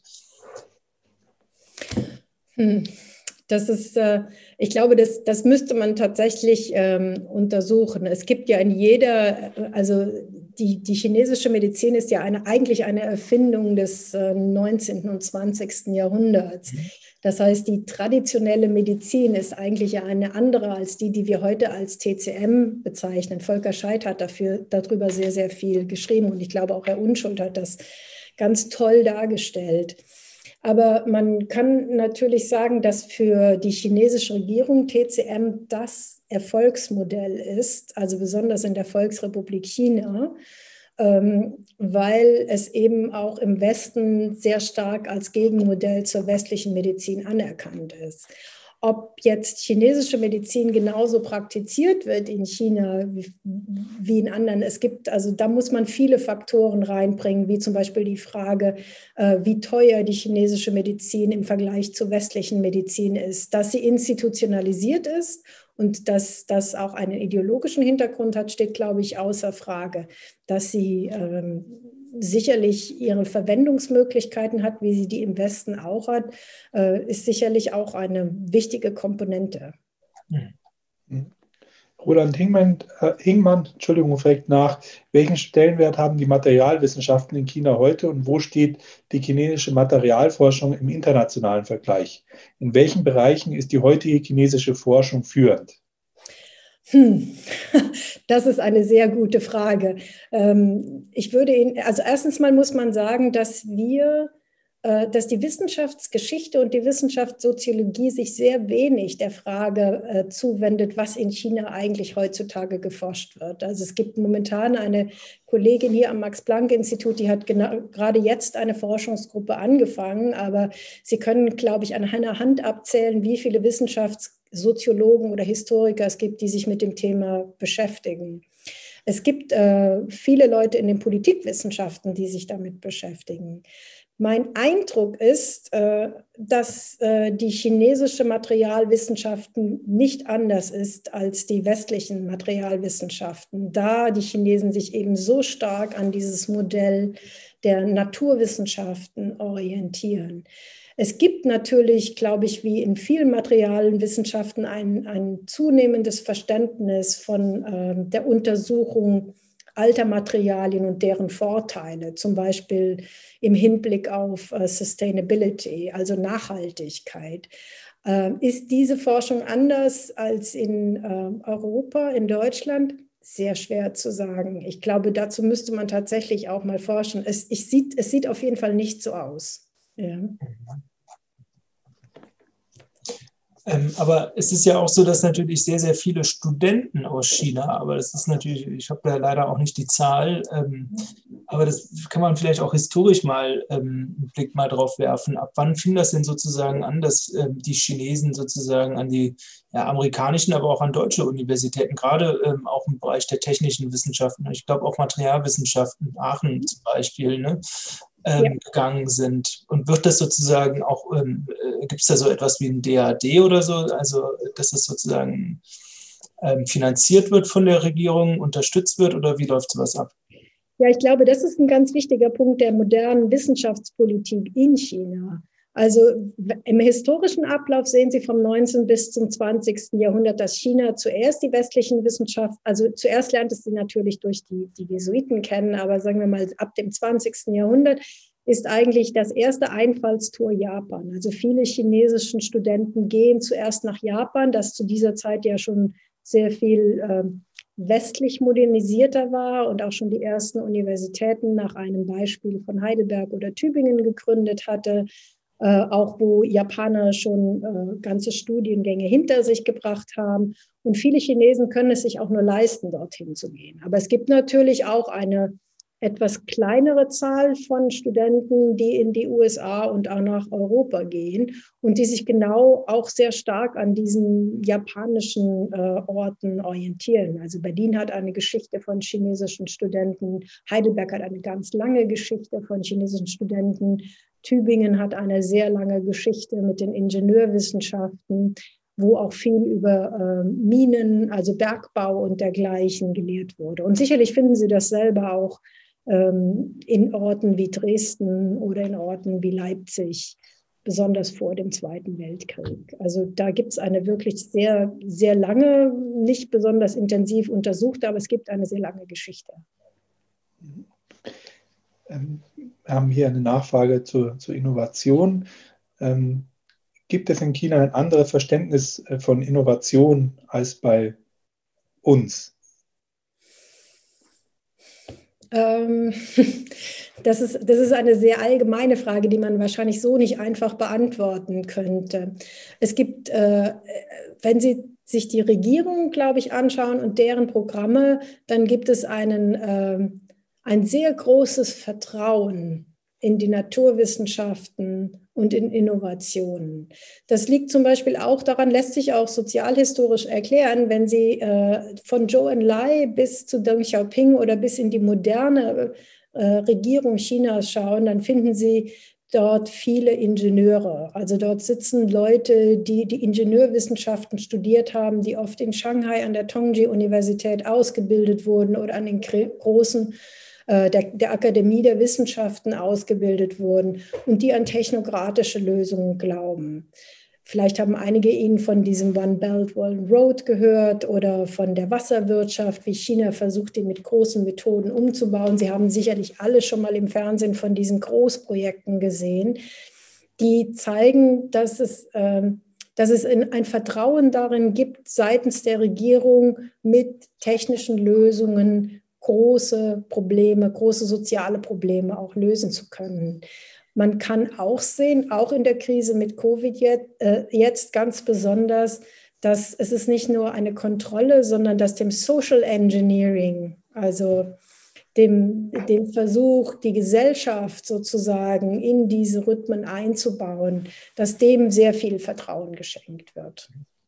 Hm. Das ist, äh, ich glaube, das, das müsste man tatsächlich ähm, untersuchen. Es gibt ja in jeder, also die, die chinesische Medizin ist ja eine, eigentlich eine Erfindung des äh, neunzehnten und zwanzigsten Jahrhunderts. Das heißt, die traditionelle Medizin ist eigentlich eine andere als die, die wir heute als T C M bezeichnen. Volker Scheidt hat dafür, darüber sehr, sehr viel geschrieben und ich glaube auch Herr Unschuld hat das ganz toll dargestellt. Aber man kann natürlich sagen, dass für die chinesische Regierung T C M das Erfolgsmodell ist, also besonders in der Volksrepublik China, ähm, weil es eben auch im Westen sehr stark als Gegenmodell zur westlichen Medizin anerkannt ist. ob jetzt chinesische Medizin genauso praktiziert wird in China wie, wie in anderen. Es gibt, also da muss man viele Faktoren reinbringen, wie zum Beispiel die Frage, äh, wie teuer die chinesische Medizin im Vergleich zur westlichen Medizin ist, dass sie institutionalisiert ist. Und dass das auch einen ideologischen Hintergrund hat, steht, glaube ich, außer Frage. Dass sie ähm, sicherlich ihre Verwendungsmöglichkeiten hat, wie sie die im Westen auch hat, äh, ist sicherlich auch eine wichtige Komponente. Mhm. Roland Hingmann, äh, Hingmann Entschuldigung, fragt nach, welchen Stellenwert haben die Materialwissenschaften in China heute und wo steht die chinesische Materialforschung im internationalen Vergleich? In welchen Bereichen ist die heutige chinesische Forschung führend? Hm. Das ist eine sehr gute Frage. Ähm, ich würde Ihnen, also erstens mal muss man sagen, dass wir dass die Wissenschaftsgeschichte und die Wissenschaftssoziologie sich sehr wenig der Frage äh, zuwendet, was in China eigentlich heutzutage geforscht wird. Also es gibt momentan eine Kollegin hier am Max-Planck-Institut, die hat genau, gerade jetzt eine Forschungsgruppe angefangen, aber Sie können, glaube ich, an einer Hand abzählen, wie viele Wissenschaftssoziologen oder Historiker es gibt, die sich mit dem Thema beschäftigen. Es gibt äh, viele Leute in den Politikwissenschaften, die sich damit beschäftigen. Mein Eindruck ist, dass die chinesische Materialwissenschaften nicht anders ist als die westlichen Materialwissenschaften, da die Chinesen sich eben so stark an dieses Modell der Naturwissenschaften orientieren. Es gibt natürlich, glaube ich, wie in vielen Materialwissenschaften ein, ein zunehmendes Verständnis von äh, der Untersuchung alter Materialien und deren Vorteile, zum Beispiel im Hinblick auf äh, Sustainability, also Nachhaltigkeit. Äh, ist diese Forschung anders als in äh, Europa, in Deutschland? Sehr schwer zu sagen. Ich glaube, dazu müsste man tatsächlich auch mal forschen. Es, ich sieht, es sieht auf jeden Fall nicht so aus. Ja. Ähm, aber es ist ja auch so, dass natürlich sehr, sehr viele Studenten aus China, aber das ist natürlich, ich habe da leider auch nicht die Zahl, ähm, aber das kann man vielleicht auch historisch mal ähm, einen Blick mal drauf werfen. Ab wann fing das denn sozusagen an, dass ähm, die Chinesen sozusagen an die ja, amerikanischen, aber auch an deutsche Universitäten, gerade ähm, auch im Bereich der technischen Wissenschaften, ich glaube auch Materialwissenschaften, Aachen zum Beispiel, ne? Ähm, ja. gegangen sind. Und wird das sozusagen auch, ähm, äh, gibt es da so etwas wie ein D A D oder so, also dass das sozusagen ähm, finanziert wird von der Regierung, unterstützt wird oder wie läuft sowas ab? Ja, ich glaube, das ist ein ganz wichtiger Punkt der modernen Wissenschaftspolitik in China. Also im historischen Ablauf sehen Sie vom neunzehnten bis zum zwanzigsten Jahrhundert, dass China zuerst die westlichen Wissenschaften, also zuerst lernt es sie natürlich durch die, die Jesuiten kennen, aber sagen wir mal ab dem zwanzigsten Jahrhundert ist eigentlich das erste Einfallstor Japan. Also viele chinesischen Studenten gehen zuerst nach Japan, das zu dieser Zeit ja schon sehr viel äh, westlich modernisierter war und auch schon die ersten Universitäten nach einem Beispiel von Heidelberg oder Tübingen gegründet hatte. Äh, auch wo Japaner schon äh, ganze Studiengänge hinter sich gebracht haben. Und viele Chinesen können es sich auch nur leisten, dorthin zu gehen. Aber es gibt natürlich auch eine etwas kleinere Zahl von Studenten, die in die U S A und auch nach Europa gehen und die sich genau auch sehr stark an diesen japanischen äh, Orten orientieren. Also Berlin hat eine Geschichte von chinesischen Studenten, Heidelberg hat eine ganz lange Geschichte von chinesischen Studenten, Tübingen hat eine sehr lange Geschichte mit den Ingenieurwissenschaften, wo auch viel über äh, Minen, also Bergbau und dergleichen gelehrt wurde. Und sicherlich finden Sie das selber auch ähm, in Orten wie Dresden oder in Orten wie Leipzig, besonders vor dem Zweiten Weltkrieg. Also da gibt es eine wirklich sehr, sehr lange, nicht besonders intensiv untersuchte, aber es gibt eine sehr lange Geschichte. Ähm, wir haben hier eine Nachfrage zur, zur Innovation. Ähm, gibt es in China ein anderes Verständnis von Innovation als bei uns? Ähm, das ist, das ist eine sehr allgemeine Frage, die man wahrscheinlich so nicht einfach beantworten könnte. Es gibt, äh, wenn Sie sich die Regierung, glaube ich, anschauen und deren Programme, dann gibt es einen, äh, ein sehr großes Vertrauen in die Naturwissenschaften und in Innovationen. Das liegt zum Beispiel auch daran, lässt sich auch sozialhistorisch erklären, wenn Sie äh, von Zhou Enlai bis zu Deng Xiaoping oder bis in die moderne äh, Regierung Chinas schauen, dann finden Sie dort viele Ingenieure. Also dort sitzen Leute, die die Ingenieurwissenschaften studiert haben, die oft in Shanghai an der Tongji-Universität ausgebildet wurden oder an den großen Der, der Akademie der Wissenschaften ausgebildet wurden und die an technokratische Lösungen glauben. Vielleicht haben einige Ihnen von diesem One Belt, One Road gehört oder von der Wasserwirtschaft, wie China versucht, die mit großen Methoden umzubauen. Sie haben sicherlich alle schon mal im Fernsehen von diesen Großprojekten gesehen, die zeigen, dass es, äh, dass es ein Vertrauen darin gibt, seitens der Regierung mit technischen Lösungen große Probleme, große soziale Probleme auch lösen zu können. Man kann auch sehen, auch in der Krise mit Covid jetzt, äh, jetzt ganz besonders, dass es ist nicht nur eine Kontrolle, sondern dass dem Social Engineering, also dem, dem Versuch, die Gesellschaft sozusagen in diese Rhythmen einzubauen, dass dem sehr viel Vertrauen geschenkt wird.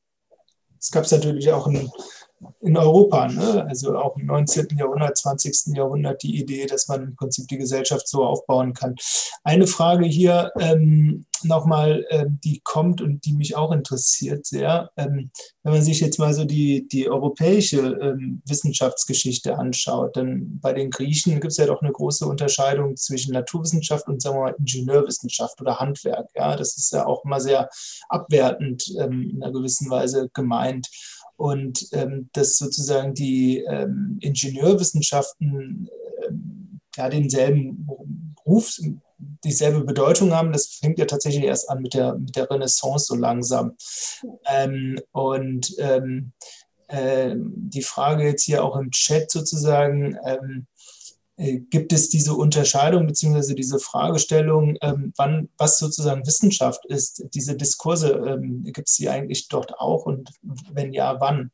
Es gab es natürlich auch ein in Europa, ne? Also auch im neunzehnten Jahrhundert, zwanzigsten Jahrhundert die Idee, dass man im Prinzip die Gesellschaft so aufbauen kann. Eine Frage hier ähm, nochmal, ähm, die kommt und die mich auch interessiert sehr. Ähm, wenn man sich jetzt mal so die, die europäische ähm, Wissenschaftsgeschichte anschaut, dann bei den Griechen gibt es ja doch eine große Unterscheidung zwischen Naturwissenschaft und, sagen wir mal, Ingenieurwissenschaft oder Handwerk. Ja? Das ist ja auch immer sehr abwertend ähm, in einer gewissen Weise gemeint. Und ähm, dass sozusagen die ähm, Ingenieurwissenschaften ähm, ja, denselben Ruf, dieselbe Bedeutung haben, das fängt ja tatsächlich erst an mit der, mit der Renaissance so langsam. Ähm, und ähm, äh, die Frage jetzt hier auch im Chat sozusagen, ähm, gibt es diese Unterscheidung bzw. diese Fragestellung, ähm, wann, was sozusagen Wissenschaft ist, diese Diskurse, ähm, gibt es die eigentlich dort auch und wenn ja, wann?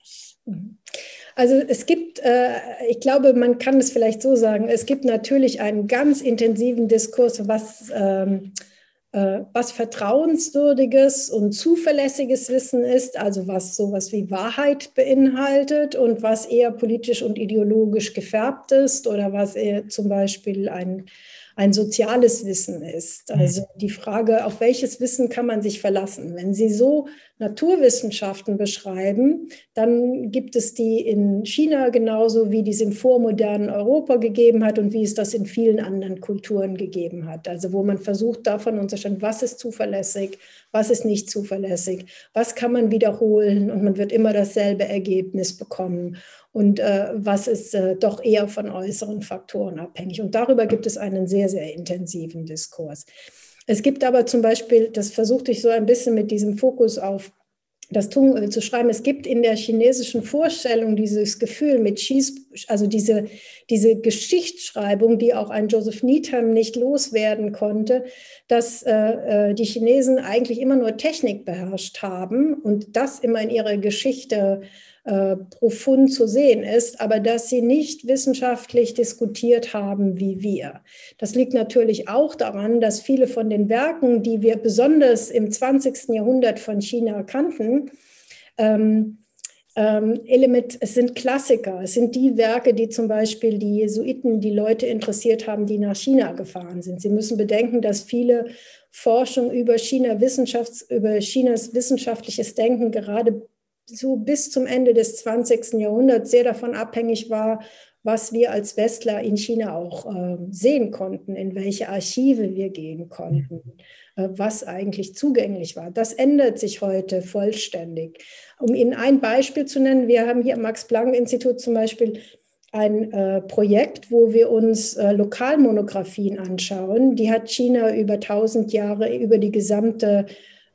Also es gibt, äh, ich glaube, man kann es vielleicht so sagen, es gibt natürlich einen ganz intensiven Diskurs, was, ähm, äh, was vertrauenswürdiges und zuverlässiges Wissen ist, also was sowas wie Wahrheit beinhaltet und was eher politisch und ideologisch gefärbt ist oder was eher zum Beispiel ein ein soziales Wissen ist. Also die Frage, auf welches Wissen kann man sich verlassen? Wenn Sie so Naturwissenschaften beschreiben, dann gibt es die in China genauso, wie die es im vormodernen Europa gegeben hat und wie es das in vielen anderen Kulturen gegeben hat. Also wo man versucht, davon unterscheiden, was ist zuverlässig, was ist nicht zuverlässig, was kann man wiederholen und man wird immer dasselbe Ergebnis bekommen. Und äh, was ist äh, doch eher von äußeren Faktoren abhängig. Und darüber gibt es einen sehr, sehr intensiven Diskurs. Es gibt aber zum Beispiel, das versuchte ich so ein bisschen mit diesem Fokus auf das Tungenöl zu schreiben, es gibt in der chinesischen Vorstellung dieses Gefühl mit Schieß, also diese, diese Geschichtsschreibung, die auch ein Joseph Needham nicht loswerden konnte, dass äh, die Chinesen eigentlich immer nur Technik beherrscht haben und das immer in ihrer Geschichte Äh, profund zu sehen ist, aber dass sie nicht wissenschaftlich diskutiert haben wie wir. Das liegt natürlich auch daran, dass viele von den Werken, die wir besonders im zwanzigsten Jahrhundert von China kannten, ähm, ähm, Element, es sind Klassiker, es sind die Werke, die zum Beispiel die Jesuiten, die Leute interessiert haben, die nach China gefahren sind. Sie müssen bedenken, dass viele Forschung über China Wissenschafts-, über Chinas wissenschaftliches Denken gerade so bis zum Ende des zwanzigsten Jahrhunderts sehr davon abhängig war, was wir als Westler in China auch äh, sehen konnten, in welche Archive wir gehen konnten, äh, was eigentlich zugänglich war. Das ändert sich heute vollständig. Um Ihnen ein Beispiel zu nennen, wir haben hier am Max-Planck-Institut zum Beispiel ein äh, Projekt, wo wir uns äh, Lokalmonographien anschauen. Die hat China über tausend Jahre über die gesamte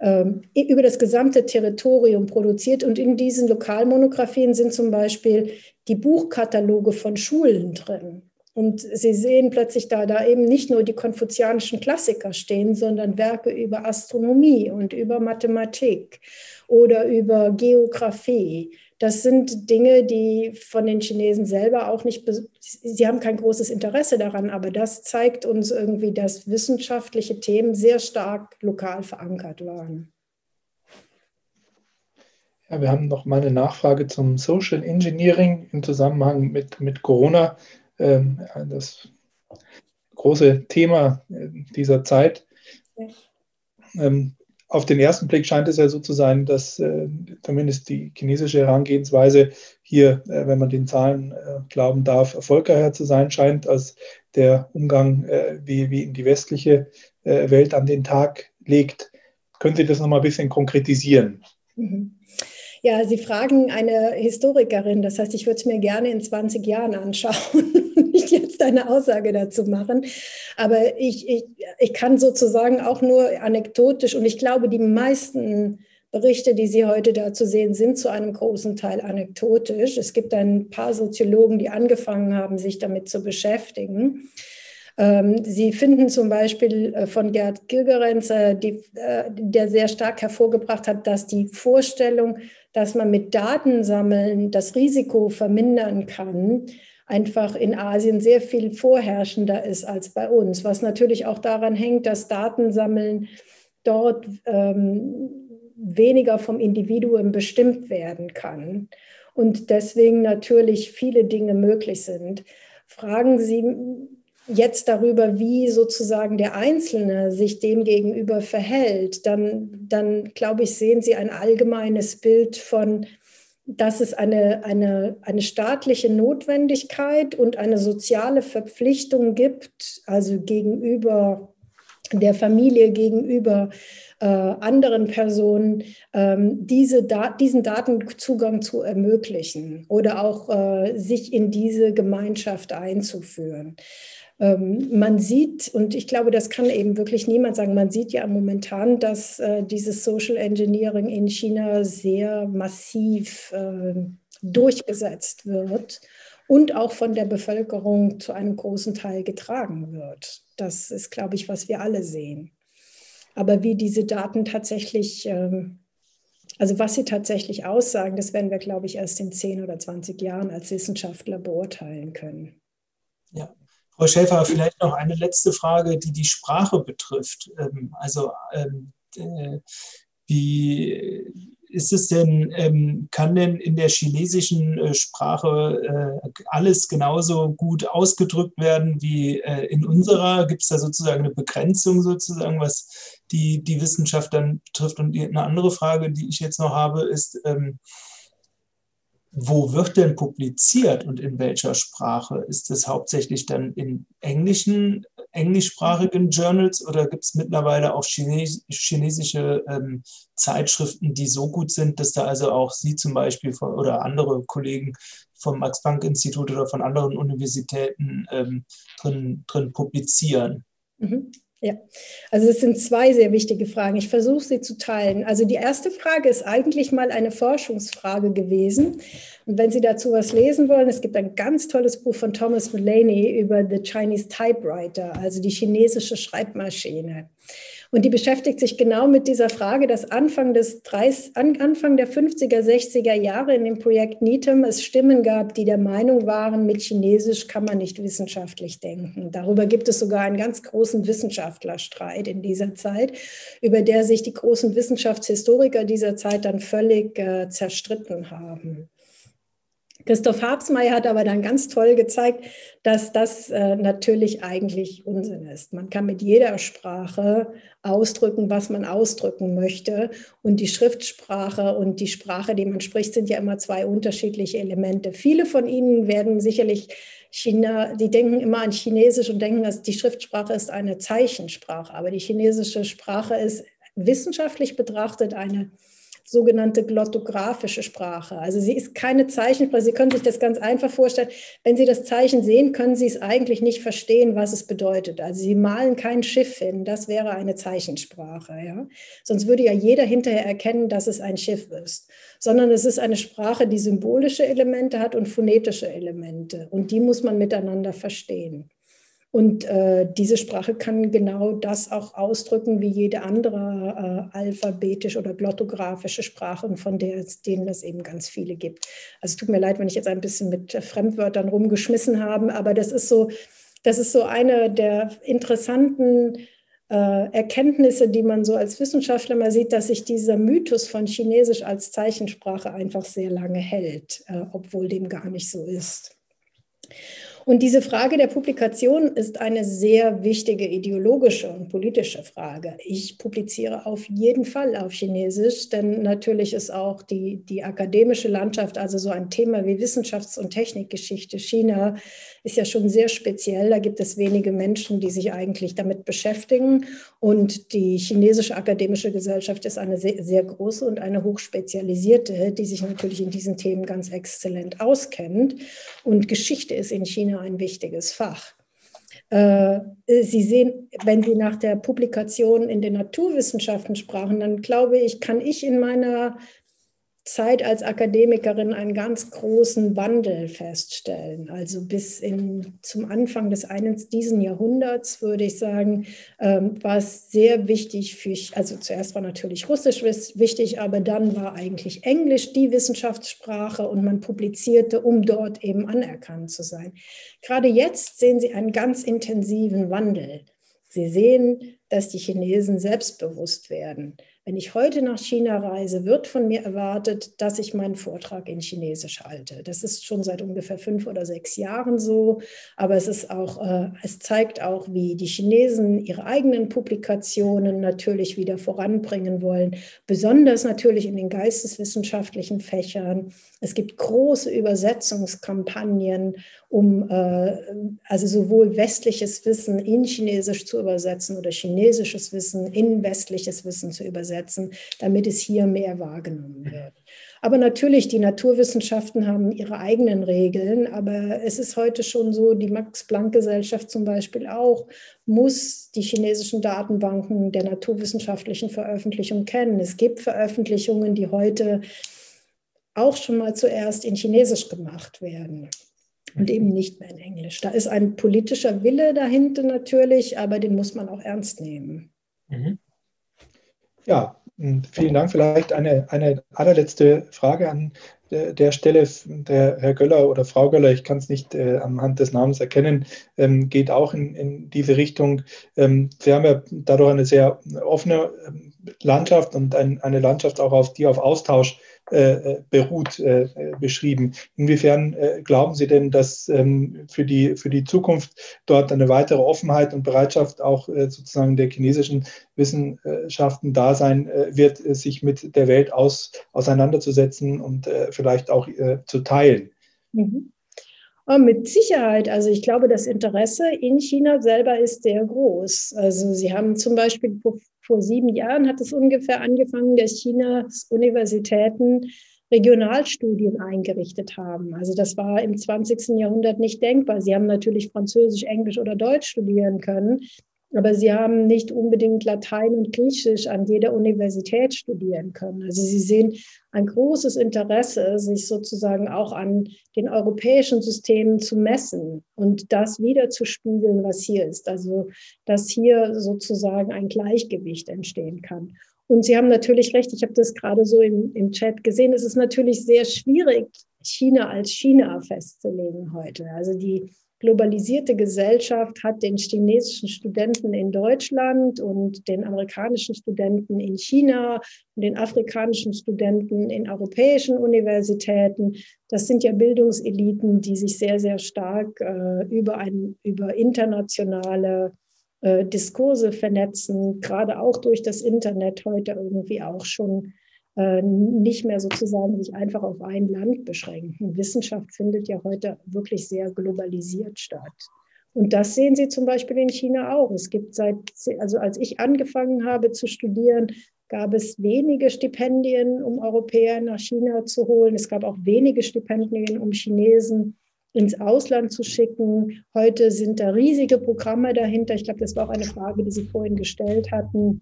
über das gesamte Territorium produziert. Und in diesen Lokalmonographien sind zum Beispiel die Buchkataloge von Schulen drin. Und Sie sehen plötzlich da, da eben nicht nur die konfuzianischen Klassiker stehen, sondern Werke über Astronomie und über Mathematik oder über Geografie. Das sind Dinge, die von den Chinesen selber auch nicht, sie haben kein großes Interesse daran, aber das zeigt uns irgendwie, dass wissenschaftliche Themen sehr stark lokal verankert waren. Ja, wir haben noch mal eine Nachfrage zum Social Engineering im Zusammenhang mit, mit Corona. Ähm, das große Thema dieser Zeit. Ja. Ähm, auf den ersten Blick scheint es ja so zu sein, dass äh, zumindest die chinesische Herangehensweise hier, äh, wenn man den Zahlen äh, glauben darf, erfolgreicher zu sein scheint, als der Umgang, äh, wie, wie in die westliche äh, Welt an den Tag legt. Können Sie das noch mal ein bisschen konkretisieren? Mhm. Ja, Sie fragen eine Historikerin, das heißt, ich würde es mir gerne in zwanzig Jahren anschauen und nicht jetzt eine Aussage dazu machen. Aber ich, ich, ich kann sozusagen auch nur anekdotisch, und ich glaube, die meisten Berichte, die Sie heute dazu sehen, sind zu einem großen Teil anekdotisch. Es gibt ein paar Soziologen, die angefangen haben, sich damit zu beschäftigen. Sie finden zum Beispiel von Gerd Gigerenz, der sehr stark hervorgebracht hat, dass die Vorstellung, dass man mit Datensammeln das Risiko vermindern kann, einfach in Asien sehr viel vorherrschender ist als bei uns, was natürlich auch daran hängt, dass Datensammeln dort ähm, weniger vom Individuum bestimmt werden kann und deswegen natürlich viele Dinge möglich sind. Fragen Sie jetzt darüber, wie sozusagen der Einzelne sich dem gegenüber verhält, dann, dann glaube ich, sehen Sie ein allgemeines Bild von, dass es eine, eine, eine staatliche Notwendigkeit und eine soziale Verpflichtung gibt, also gegenüber der Familie, gegenüber äh, anderen Personen, ähm, diese Da- diesen Datenzugang zu ermöglichen oder auch äh, sich in diese Gemeinschaft einzuführen. Man sieht, und ich glaube, das kann eben wirklich niemand sagen, man sieht ja momentan, dass äh, dieses Social Engineering in China sehr massiv äh, durchgesetzt wird und auch von der Bevölkerung zu einem großen Teil getragen wird. Das ist, glaube ich, was wir alle sehen. Aber wie diese Daten tatsächlich, äh, also was sie tatsächlich aussagen, das werden wir, glaube ich, erst in zehn oder zwanzig Jahren als Wissenschaftler beurteilen können. Ja. Frau Schäfer, vielleicht noch eine letzte Frage, die die Sprache betrifft. Also wie ist es denn, kann denn in der chinesischen Sprache alles genauso gut ausgedrückt werden wie in unserer? Gibt es da sozusagen eine Begrenzung sozusagen, was die, die Wissenschaft dann betrifft? Und eine andere Frage, die ich jetzt noch habe, ist, wo wird denn publiziert und in welcher Sprache? Ist es hauptsächlich dann in englischen, englischsprachigen Journals oder gibt es mittlerweile auch Chines chinesische ähm, Zeitschriften, die so gut sind, dass da also auch Sie zum Beispiel von, oder andere Kollegen vom Max-Planck-Institut oder von anderen Universitäten ähm, drin, drin publizieren? Mhm. Ja, also es sind zwei sehr wichtige Fragen. Ich versuche sie zu teilen. Also die erste Frage ist eigentlich mal eine Forschungsfrage gewesen. Und wenn Sie dazu was lesen wollen, es gibt ein ganz tolles Buch von Thomas Mullany über The Chinese Typewriter, also die chinesische Schreibmaschine. Und die beschäftigt sich genau mit dieser Frage, dass Anfang, des dreißig, Anfang der fünfziger, sechziger Jahre in dem Projekt NITEM es Stimmen gab, die der Meinung waren, mit Chinesisch kann man nicht wissenschaftlich denken. Darüber gibt es sogar einen ganz großen Wissenschaftlerstreit in dieser Zeit, über der sich die großen Wissenschaftshistoriker dieser Zeit dann völlig äh, zerstritten haben. Christoph Habsmeier hat aber dann ganz toll gezeigt, dass das äh, natürlich eigentlich Unsinn ist. Man kann mit jeder Sprache ausdrücken, was man ausdrücken möchte. Und die Schriftsprache und die Sprache, die man spricht, sind ja immer zwei unterschiedliche Elemente. Viele von Ihnen werden sicherlich China, die denken immer an Chinesisch und denken, dass die Schriftsprache ist eine Zeichensprache. Aber die chinesische Sprache ist wissenschaftlich betrachtet eine sogenannte glottographische Sprache. Also sie ist keine Zeichensprache. Sie können sich das ganz einfach vorstellen. Wenn Sie das Zeichen sehen, können Sie es eigentlich nicht verstehen, was es bedeutet. Also Sie malen kein Schiff hin. Das wäre eine Zeichensprache. Ja? Sonst würde ja jeder hinterher erkennen, dass es ein Schiff ist. Sondern es ist eine Sprache, die symbolische Elemente hat und phonetische Elemente. Und die muss man miteinander verstehen. Und äh, diese Sprache kann genau das auch ausdrücken, wie jede andere äh, alphabetisch oder glottografische Sprache, von der, denen es eben ganz viele gibt. Also es tut mir leid, wenn ich jetzt ein bisschen mit Fremdwörtern rumgeschmissen habe, aber das ist so, das ist so eine der interessanten äh, Erkenntnisse, die man so als Wissenschaftler mal sieht, dass sich dieser Mythos von Chinesisch als Zeichensprache einfach sehr lange hält, äh, obwohl dem gar nicht so ist. Und diese Frage der Publikation ist eine sehr wichtige ideologische und politische Frage. Ich publiziere auf jeden Fall auf Chinesisch, denn natürlich ist auch die, die akademische Landschaft, also so ein Thema wie Wissenschafts- und Technikgeschichte China, ist ja schon sehr speziell. Da gibt es wenige Menschen, die sich eigentlich damit beschäftigen. Und die chinesische akademische Gesellschaft ist eine sehr, sehr große und eine hochspezialisierte, die sich natürlich in diesen Themen ganz exzellent auskennt. Und Geschichte ist in China ein wichtiges Fach. Sie sehen, wenn Sie nach der Publikation in den Naturwissenschaften sprachen, dann glaube ich, kann ich in meiner Zeit als Akademikerin einen ganz großen Wandel feststellen. Also bis in, zum Anfang des eines, diesen Jahrhunderts, würde ich sagen, ähm, war es sehr wichtig für, also zuerst war natürlich Russisch wichtig, aber dann war eigentlich Englisch die Wissenschaftssprache und man publizierte, um dort eben anerkannt zu sein. Gerade jetzt sehen Sie einen ganz intensiven Wandel. Sie sehen, dass die Chinesen selbstbewusst werden. Wenn ich heute nach China reise, wird von mir erwartet, dass ich meinen Vortrag in Chinesisch halte. Das ist schon seit ungefähr fünf oder sechs Jahren so, aber es ist auch, äh, es zeigt auch, wie die Chinesen ihre eigenen Publikationen natürlich wieder voranbringen wollen, besonders natürlich in den geisteswissenschaftlichen Fächern. Es gibt große Übersetzungskampagnen, um äh, also sowohl westliches Wissen in Chinesisch zu übersetzen oder chinesisches Wissen in westliches Wissen zu übersetzen, damit es hier mehr wahrgenommen wird. Aber natürlich, die Naturwissenschaften haben ihre eigenen Regeln, aber es ist heute schon so, die Max-Planck-Gesellschaft zum Beispiel auch, muss die chinesischen Datenbanken der naturwissenschaftlichen Veröffentlichung kennen. Es gibt Veröffentlichungen, die heute auch schon mal zuerst in Chinesisch gemacht werden und eben nicht mehr in Englisch. Da ist ein politischer Wille dahinter natürlich, aber den muss man auch ernst nehmen. Mhm. Ja, vielen Dank. Vielleicht eine, eine allerletzte Frage an der Stelle. Der Herr Göller oder Frau Göller, ich kann es nicht äh, anhand des Namens erkennen, ähm, geht auch in, in diese Richtung. Ähm, Sie haben ja dadurch eine sehr offene Landschaft und ein, eine Landschaft auch, auf die auf Austausch äh, beruht, äh, beschrieben. Inwiefern äh, glauben Sie denn, dass ähm, für die, für die Zukunft dort eine weitere Offenheit und Bereitschaft auch äh, sozusagen der chinesischen Wissenschaften da sein äh, wird, äh, sich mit der Welt aus, auseinanderzusetzen und äh, vielleicht auch äh, zu teilen? Mhm. Oh, mit Sicherheit. Also ich glaube, das Interesse in China selber ist sehr groß. Also Sie haben zum Beispiel vor, vor sieben Jahren hat es ungefähr angefangen, dass Chinas Universitäten Regionalstudien eingerichtet haben. Also das war im zwanzigsten Jahrhundert nicht denkbar. Sie haben natürlich Französisch, Englisch oder Deutsch studieren können, aber sie haben nicht unbedingt Latein und Griechisch an jeder Universität studieren können. Also Sie sehen ein großes Interesse, sich sozusagen auch an den europäischen Systemen zu messen und das wiederzuspiegeln, was hier ist. Also dass hier sozusagen ein Gleichgewicht entstehen kann. Und Sie haben natürlich recht, ich habe das gerade so im, im Chat gesehen, es ist natürlich sehr schwierig, China als China festzulegen heute. Also die globalisierte Gesellschaft hat den chinesischen Studenten in Deutschland und den amerikanischen Studenten in China und den afrikanischen Studenten in europäischen Universitäten. Das sind ja Bildungseliten, die sich sehr, sehr stark äh, über, ein, über internationale äh, Diskurse vernetzen, gerade auch durch das Internet heute irgendwie auch schon nicht mehr sozusagen sich einfach auf ein Land beschränken. Wissenschaft findet ja heute wirklich sehr globalisiert statt. Und das sehen Sie zum Beispiel in China auch. Es gibt seit, also als ich angefangen habe zu studieren, gab es wenige Stipendien, um Europäer nach China zu holen. Es gab auch wenige Stipendien, um Chinesen ins Ausland zu schicken. Heute sind da riesige Programme dahinter. Ich glaube, das war auch eine Frage, die Sie vorhin gestellt hatten,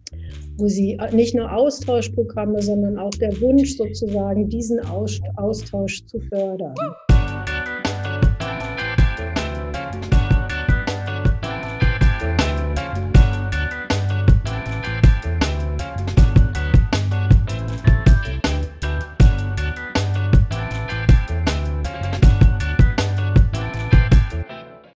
wo sie nicht nur Austauschprogramme, sondern auch der Wunsch sozusagen, diesen Austausch zu fördern.